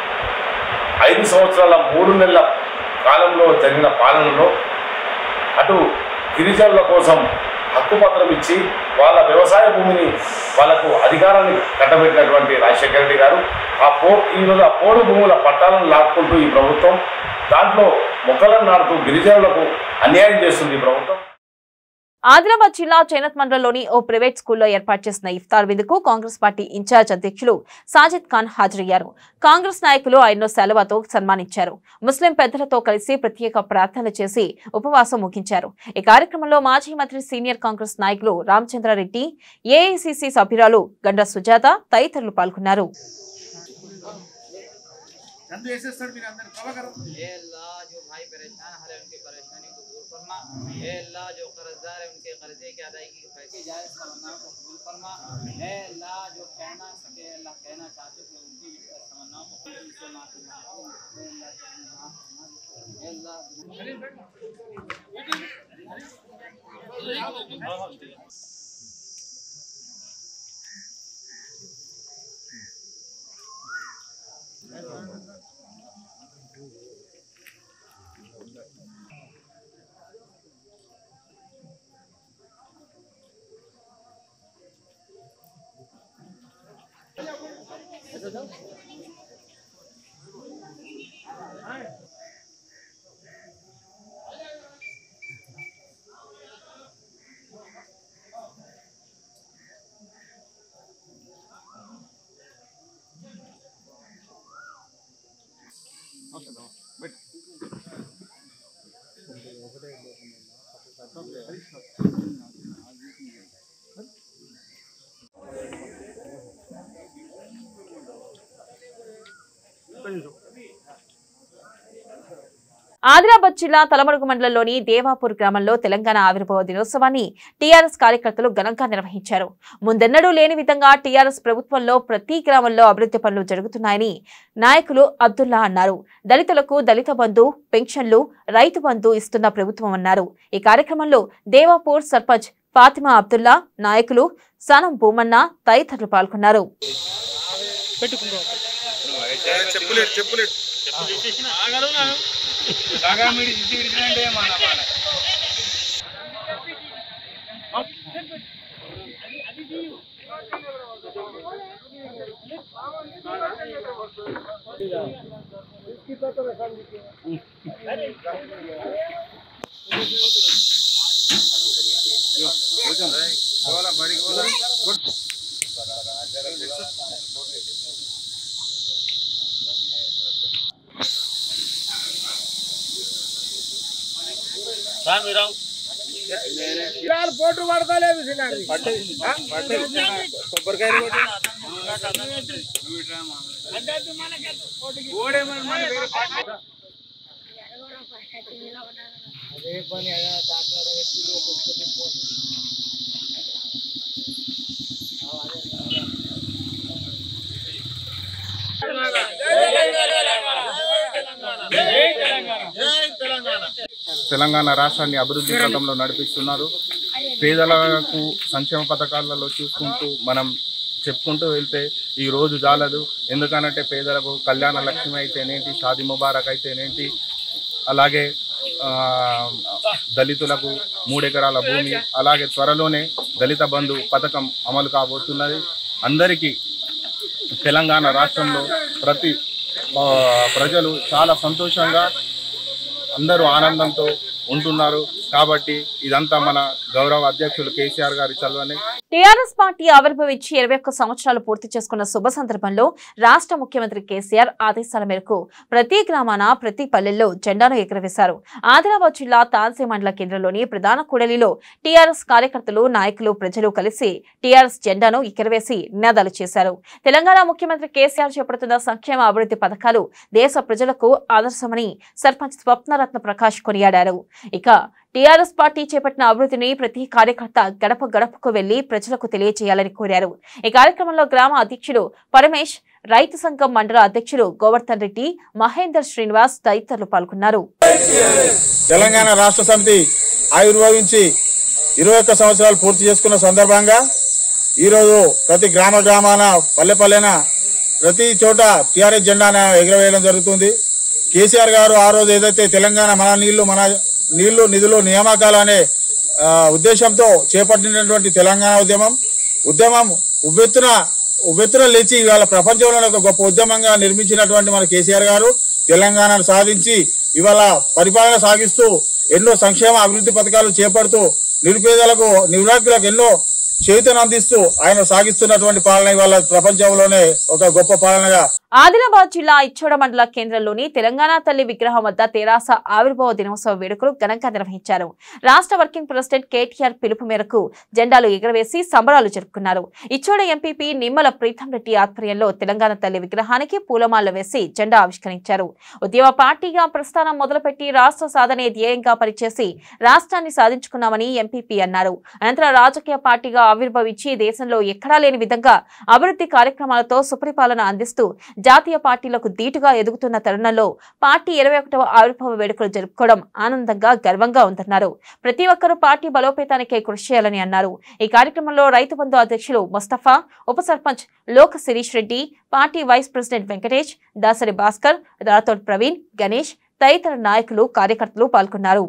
ఐదు సంవత్సరాల మూడు నెలల కాలంలో జరిగిన పాలనలో అటు గిరిజనుల కోసం హక్కుపత్రం ఇచ్చి వాళ్ళ వ్యవసాయ భూమిని వాళ్ళకు అధికారాన్ని కట్టబెట్టినటువంటి రాజశేఖర రెడ్డి గారు ఆ పో ఈరోజు ఆ పోడు భూముల పట్టాలను లాక్కుంటూ ఈ ప్రభుత్వం దాంట్లో మొక్కలను నాటుతూ గిరిజనులకు అన్యాయం చేస్తుంది ఈ ప్రభుత్వం. ఆదిలాబాద్ జిల్లా చేనత్ మండలంలోని ఓ ప్రైవేట్ స్కూల్లో ఏర్పాటు చేసిన ఇఫ్తార్ విందుకు కాంగ్రెస్ పార్టీ ఇన్ఛార్జ్ అధ్యక్షులు సాజిద్ ఖాన్ హాజరయ్యారు. కాంగ్రెస్ నాయకులు ఆయన్ను సెలవుతో సన్మానించారు. ముస్లిం పెద్దలతో కలిసి ప్రత్యేక ప్రార్థనలు చేసి ఉపవాసం ముగించారు. ఈ కార్యక్రమంలో మాజీ మంత్రి, సీనియర్ కాంగ్రెస్ నాయకులు రామచంద్రారెడ్డి, ఏఐసిసి సభ్యురాలు గండ్ర సుజాత తదితరులు పాల్గొన్నారు. अल्लाह जो कर्जदार है उनके कर्जे की अदायगी के फैसले जायज़ तमन्नाओं को कबूल फरमा। ए अल्लाह जो कहना सके अल्लाह कहना चाहते थे उनकी तमन्नाओं को कबूल फरमा। ఆదిలాబాద్ జిల్లా తలమడుగు మండలంలోని దేవాపూర్ గ్రామంలో తెలంగాణ ఆవిర్భావ దినోత్సవాన్ని టీఆర్ఎస్ కార్యకర్తలు ఘనంగా నిర్వహించారు. ముందెన్నడూ లేని విధంగా టీఆర్ఎస్ ప్రభుత్వంలో ప్రతి గ్రామంలో అభివృద్ధి పనులు జరుగుతున్నాయని నాయకులు అబ్దుల్లా అన్నారు. దళితులకు దళిత బంధు, పెన్షన్లు, రైతు బంధు ఇస్తున్న ప్రభుత్వం అన్నారు. ఈ కార్యక్రమంలో దేవాపూర్ సర్పంచ్ ఫాతిమా అబ్దుల్లా, నాయకులు సనం భూమన్న తదితరులు పాల్గొన్నారు. పోటు పడతలేదు తెలంగాణ రాష్ట్రాన్ని అభివృద్ధి పథంలో నడిపిస్తున్నారు. పేదలకు సంక్షేమ పథకాలలో చూసుకుంటూ మనం చెప్పుకుంటూ వెళ్తే ఈ రోజు చాలదు. ఎందుకనంటే పేదలకు కళ్యాణ లక్ష్మి అయితేనేంటి, షాదీ ముబారక్ అయితేనేంటి, అలాగే దళితులకు మూడెకరాల భూమి, అలాగే త్వరలోనే దళిత బంధు పథకం అమలు కాబోతున్నది. అందరికీ తెలంగాణ రాష్ట్రంలో ప్రతి ప్రజలు చాలా సంతోషంగా అందరూ ఆనందంతో ఉంటున్నారు. కాబట్టి ఇదంతా మన గౌరవ అధ్యక్షులు కేసీఆర్ గారి చల్వనే. టీఆర్ఎస్ పార్టీ ఆవిర్భవించి ఇరవై ఒక్క సంవత్సరాలు పూర్తి చేసుకున్న శుభ సందర్భంలో రాష్ట్ర ముఖ్యమంత్రి కేసీఆర్ ఆదేశాల మేరకు ప్రతి గ్రామాన ప్రతి పల్లెల్లో జెండాను ఎగురవేశారు. ఆదిలాబాద్ జిల్లా తాల్సీ మండల కేంద్రంలోని ప్రధాన కూడలిలో టీఆర్ఎస్ కార్యకర్తలు, నాయకులు, ప్రజలు కలిసి టీఆర్ఎస్ జెండాను ఎగురవేసి నినాదాలు చేశారు. తెలంగాణ ముఖ్యమంత్రి కేసీఆర్ చేపడుతున్న సంక్షేమ అభివృద్ధి పథకాలు దేశ ప్రజలకు ఆదర్శమని సర్పంచ్ స్వప్నరత్న ప్రకాష్ కొనియాడారు. ఇక టీఆర్ఎస్ పార్టీ చేపట్టిన అభివృద్ధిని ప్రతి కార్యకర్త గడప గడపకు వెళ్లి ప్రజలకు తెలియజేయాలని కోరారు. ఈ కార్యక్రమంలో గ్రామ అధ్యక్షుడు పరమేష్, రైతు సంఘం మండల అధ్యక్షుడు గోవర్ధన్ రెడ్డి, మహేందర్ శ్రీనివాస్ తదితరులు పాల్గొన్నారు. తెలంగాణ రాష్ట్ర సమితి ఆవిర్భవించి ఇరవై ఒక్క సంవత్సరాలు పూర్తి చేసుకున్న సందర్భంగా ఈరోజు ప్రతి గ్రామ గ్రామాన పల్లె పల్లెన ప్రతి చోట టీఆర్ఎస్ జెండాను ఎగురవేయడం జరుగుతుంది. కేసీఆర్ గారు ఆ రోజు ఏదైతే తెలంగాణ మన నీళ్లు మన నీళ్లు నిధులు నియామకాలు అనే ఉద్దేశంతో చేపట్టినటువంటి తెలంగాణ ఉద్యమం ఉద్యమం ఉవ్వెత్తున ఉవ్వెత్తున లేచి ఇవాళ ప్రపంచంలోనే ఒక గొప్ప ఉద్యమంగా నిర్మించినటువంటి మన కేసీఆర్ గారు తెలంగాణను సాధించి ఇవాళ పరిపాలన సాగిస్తూ ఎన్నో సంక్షేమ అభివృద్ధి పథకాలు చేపడుతూ నిరుపేదలకు నిరుపేదలకు ఎన్నో చేతను అందిస్తూ ఆయన సాగిస్తున్నటువంటి పాలన ఇవాళ ప్రపంచంలోనే ఒక గొప్ప పాలనగా. ఆదిలాబాద్ జిల్లా ఇచ్చోడ మండల కేంద్రంలోని తెలంగాణ తల్లి విగ్రహం వద్ద తెరాస ఆవిర్భావ దినోత్సవ వేడుకలు ఘనంగా నిర్వహించారు. రాష్ట్ర వర్కింగ్ ప్రెసిడెంట్ కేటీఆర్ పిలుపు మేరకు జెండాలు ఎగురవేసి సంబరాలు జరుపుకున్నారు. ఇచ్చోడ ఎంపీపీ నిమ్మల ప్రీతం రెడ్డి ఆధ్వర్యంలో తెలంగాణ తల్లి విగ్రహానికి పూలమాల వేసి జెండా ఆవిష్కరించారు. ఉద్యమ పార్టీగా ప్రస్థానం మొదలుపెట్టి రాష్ట్ర సాధనే ధ్యేయంగా పనిచేసి రాష్ట్రాన్ని సాధించుకున్నామని ఎంపీపీ అన్నారు. అనంతరం రాజకీయ పార్టీగా ఆవిర్భవించి దేశంలో ఎక్కడా లేని విధంగా అభివృద్ధి కార్యక్రమాలతో సుపరిపాలన అందిస్తూ జాతీయ పార్టీలకు ధీటుగా ఎదుగుతున్న తరుణంలో పార్టీ ఇరవై ఒకటవ ఆవిర్భావ వేడుకలు జరుపుకోవడం ఆనందంగా గర్వంగా ఉందన్నారు. ప్రతి ఒక్కరూ పార్టీ బలోపేతానికే కృషి చేయాలని అన్నారు. ఈ కార్యక్రమంలో రైతు బంధు అధ్యక్షులు ముస్తఫా, ఉప sarpanch Loka Sirish Reddy, party vice president Venkatesh, Dasari Bhaskar, Rathod Praveen, Ganesh తదితర నాయకులు, కార్యకర్తలు పాల్గొన్నారు.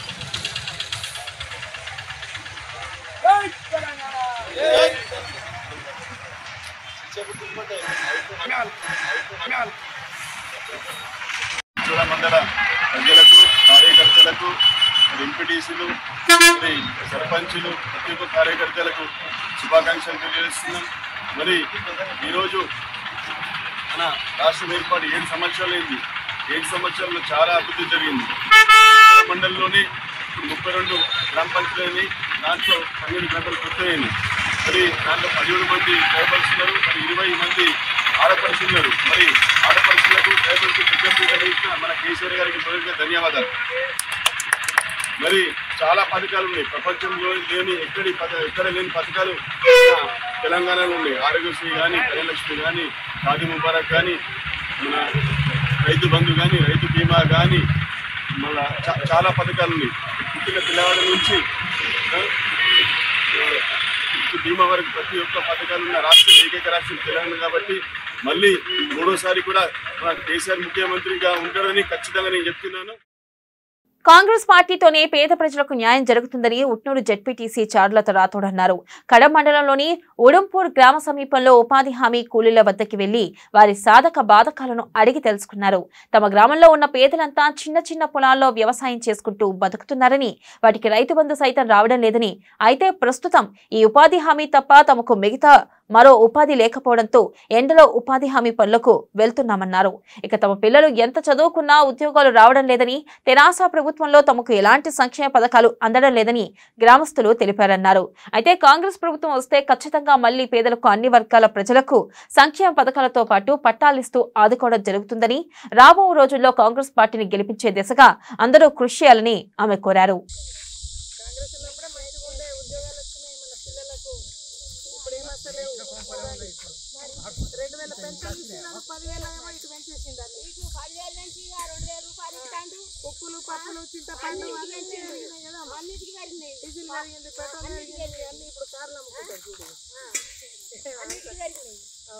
మండల ప్రజలకు, కార్యకర్తలకు, ఎంపీటీసీలు, సర్పంచులు, ప్రతి ఒక్క కార్యకర్తలకు శుభాకాంక్షలు తెలియజేస్తున్నాం. మరి ఈరోజు మన రాష్ట్రం ఏర్పాటు ఏడు సంవత్సరాలు అయింది. ఏడు సంవత్సరాల్లో చాలా అభివృద్ధి జరిగింది. మండలంలోని ఇప్పుడు ముప్పై రెండు గ్రామ పంచాయతీలని దాంట్లో పన్నెండు గంటలు పూర్తయింది. మరి దాంట్లో పదిహేడు మంది ట్రైబల్స్ ఉన్నారు, మరి ఇరవై మంది ఆడపడుచున్నారు. మరి ఆడపడుచులకు డ్రైవర్కి విజ్ఞప్తి ఇచ్చిన మన కేసీఆర్ గారికి మొదటిగా ధన్యవాదాలు. మరి చాలా పథకాలు ఉన్నాయి, ప్రపంచంలో లేని ఎక్కడి ఎక్కడ లేని పథకాలు తెలంగాణలో ఉన్నాయి. ఆరోగ్యశ్రీ కానీ, ధనలక్ష్మి కానీ, షాదీ ముబారక్ కానీ, మన రైతు బంధు కానీ, రైతు బీమా కానీ, మళ్ళా చాలా పథకాలు ఉన్నాయి. పుట్టిన పిల్లవాడి నుంచి బీమా వరకు ప్రతి ఒక్క పథకాలు ఉన్న రాష్ట్రం ఏకైక రాష్ట్రం తెలంగాణ కాబట్టి మళ్ళీ మూడోసారి కూడా మన కేసీఆర్ ముఖ్యమంత్రిగా ఉంటారని ఖచ్చితంగా నేను చెప్తున్నాను. కాంగ్రెస్ పార్టీతోనే పేద ప్రజలకు న్యాయం జరుగుతుందని ఉట్నూరు జెడ్పీటీసీ చార్లత రాథోడ్ అన్నారు. కడప మండలంలోని ఉడంపూర్ గ్రామ సమీపంలో ఉపాధి హామీ కూలీల వద్దకి వెళ్లి వారి సాధక బాధకాలను అడిగి తెలుసుకున్నారు. తమ గ్రామంలో ఉన్న పేదలంతా చిన్న చిన్న పొలాల్లో వ్యవసాయం చేసుకుంటూ బతుకుతున్నారని, వాటికి రైతు బంధు సైతం రావడం లేదని, అయితే ప్రస్తుతం ఈ ఉపాధి హామీ తప్ప తమకు మిగతా మరో ఉపాధి లేకపోవడంతో ఎండలో ఉపాధి హామీ పనులకు వెళ్తున్నామన్నారు. ఇక తమ పిల్లలు ఎంత చదువుకున్నా ఉద్యోగాలు రావడం లేదని, తెరాస ప్రభుత్వంలో తమకు ఎలాంటి సంక్షేమ పథకాలు అందడం లేదని గ్రామస్తులు తెలిపారన్నారు. అయితే కాంగ్రెస్ ప్రభుత్వం వస్తే ఖచ్చితంగా మళ్లీ పేదలకు అన్ని వర్గాల ప్రజలకు సంక్షేమ పథకాలతో పాటు పట్టాలిస్తూ ఆదుకోవడం జరుగుతుందని, రాబో రోజుల్లో కాంగ్రెస్ పార్టీని గెలిపించే దిశగా అందరూ కృషి చేయాలని ఆమె కోరారు. రెండు వేల పెన్షన్ ఇస్తున్నాను, పదివేల ఏమో ఇటు పెంచేసిండాలి. పదివేల నుంచి రెండు వేల రూపాయలు ఇస్తాండు. ఉప్పులు పప్పులు చింతపండు అన్నిటికీ పెరిగినాయి కదా, అన్నిటికీ పెరిగినాయి. డీజిల్ పెరిగింది, పెట్రోల్ పెరిగింది, అన్ని ఇప్పుడు కార్లు అమ్ముకుంటారు చూడు, అన్నిటికీ పెరిగినాయి.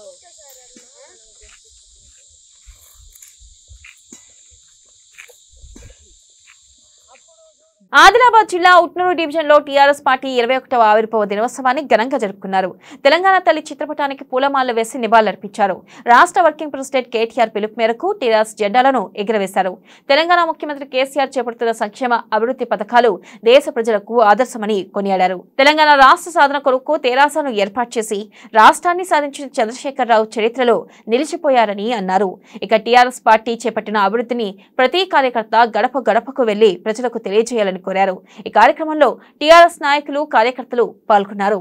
ఆదిలాబాద్ జిల్లా ఉట్నూరు డివిజన్ లో టీఆర్ఎస్ పార్టీ ఇరవై ఒకటవ ఆవిర్భావ దినోత్సవాన్ని ఘనంగా జరుపుకున్నారు. తెలంగాణ తల్లి చిత్రపటానికి పూలమాలలు వేసి నివాళులర్పించారు. రాష్ట్ర వర్కింగ్ ప్రెసిడెంట్ కేటీఆర్ పిలుపు మేరకు టీఆర్ఎస్ జెండాలను ఎగురవేశారు. తెలంగాణ ముఖ్యమంత్రి కేసీఆర్ చేపడుతున్న సంక్షేమ అభివృద్ధి పథకాలు దేశ ప్రజలకు ఆదర్శమని కొనియాడారు. తెలంగాణ రాష్ట్ర సాధన కొరకు తెరాసను ఏర్పాటు చేసి రాష్ట్రాన్ని సాధించిన చంద్రశేఖరరావు చరిత్రలో నిలిచిపోయారని అన్నారు. ఇక టీఆర్ఎస్ పార్టీ చేపట్టిన అభివృద్ధిని ప్రతి కార్యకర్త గడప గడపకు వెళ్లి ప్రజలకు తెలియజేయాలని కోరారు. ఈ కార్యక్రమంలో టీఆర్ఎస్ నాయకులు, కార్యకర్తలు పాల్గొన్నారు.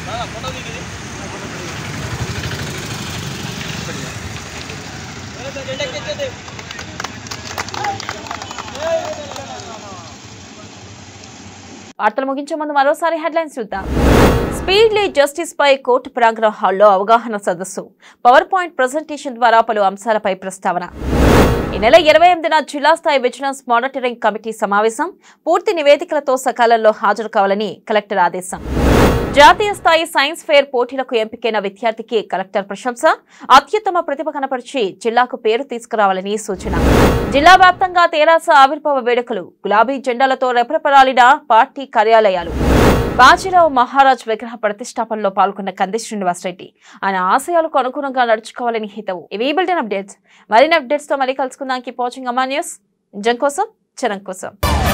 వార్తలు ముగించే ముందు మరోసారి హెడ్లైన్స్ చూద్దాం. స్పీడ్లీ జస్టిస్ పై కోర్టు ప్రాంగణ హాల్లో అవగాహన సదస్సు, పవర్ పాయింట్ ప్రజెంటేషన్ ద్వారా పలు అంశాలపై ప్రస్తావన. ఈ నెల ఇరవై ఎనిమిదిన జిల్లా స్థాయి విజిలెన్స్ మానిటరింగ్ కమిటీ సమావేశం, పూర్తి నివేదికలతో సకాలంలో హాజరు కావాలని కలెక్టర్ ఆదేశం. జాతీయ స్థాయి సైన్స్ ఫెయిర్ పోటీలకు ఎంపికైన విద్యార్థికి కలెక్టర్ ప్రశంస, అత్యుత్తమ ప్రతిభ కనపరిచి జిల్లాకు పేరు తీసుకురావాలని సూచన. జిల్లా వ్యాప్తంగా తెరాస ఆవిర్భావ వేడుకలు, గులాబీ జెండాలతో రెపరెపలాడిన పార్టీ కార్యాలయాలు. బాజీరావు మహారాజ్ విగ్రహ ప్రతిష్టాపనలో పాల్గొన్న కంది శ్రీనివాసరెడ్డి, ఆయన ఆశయాలకు అనుగుణంగా నడుచుకోవాలని హితవు. ఇవి బులెటిన్ అప్డేట్స్. మరిన్ని అప్డేట్స్ తో మళ్ళీ కలుసుకుందాం. Keep watching Ama news. జం కోసం, జనం కోసం.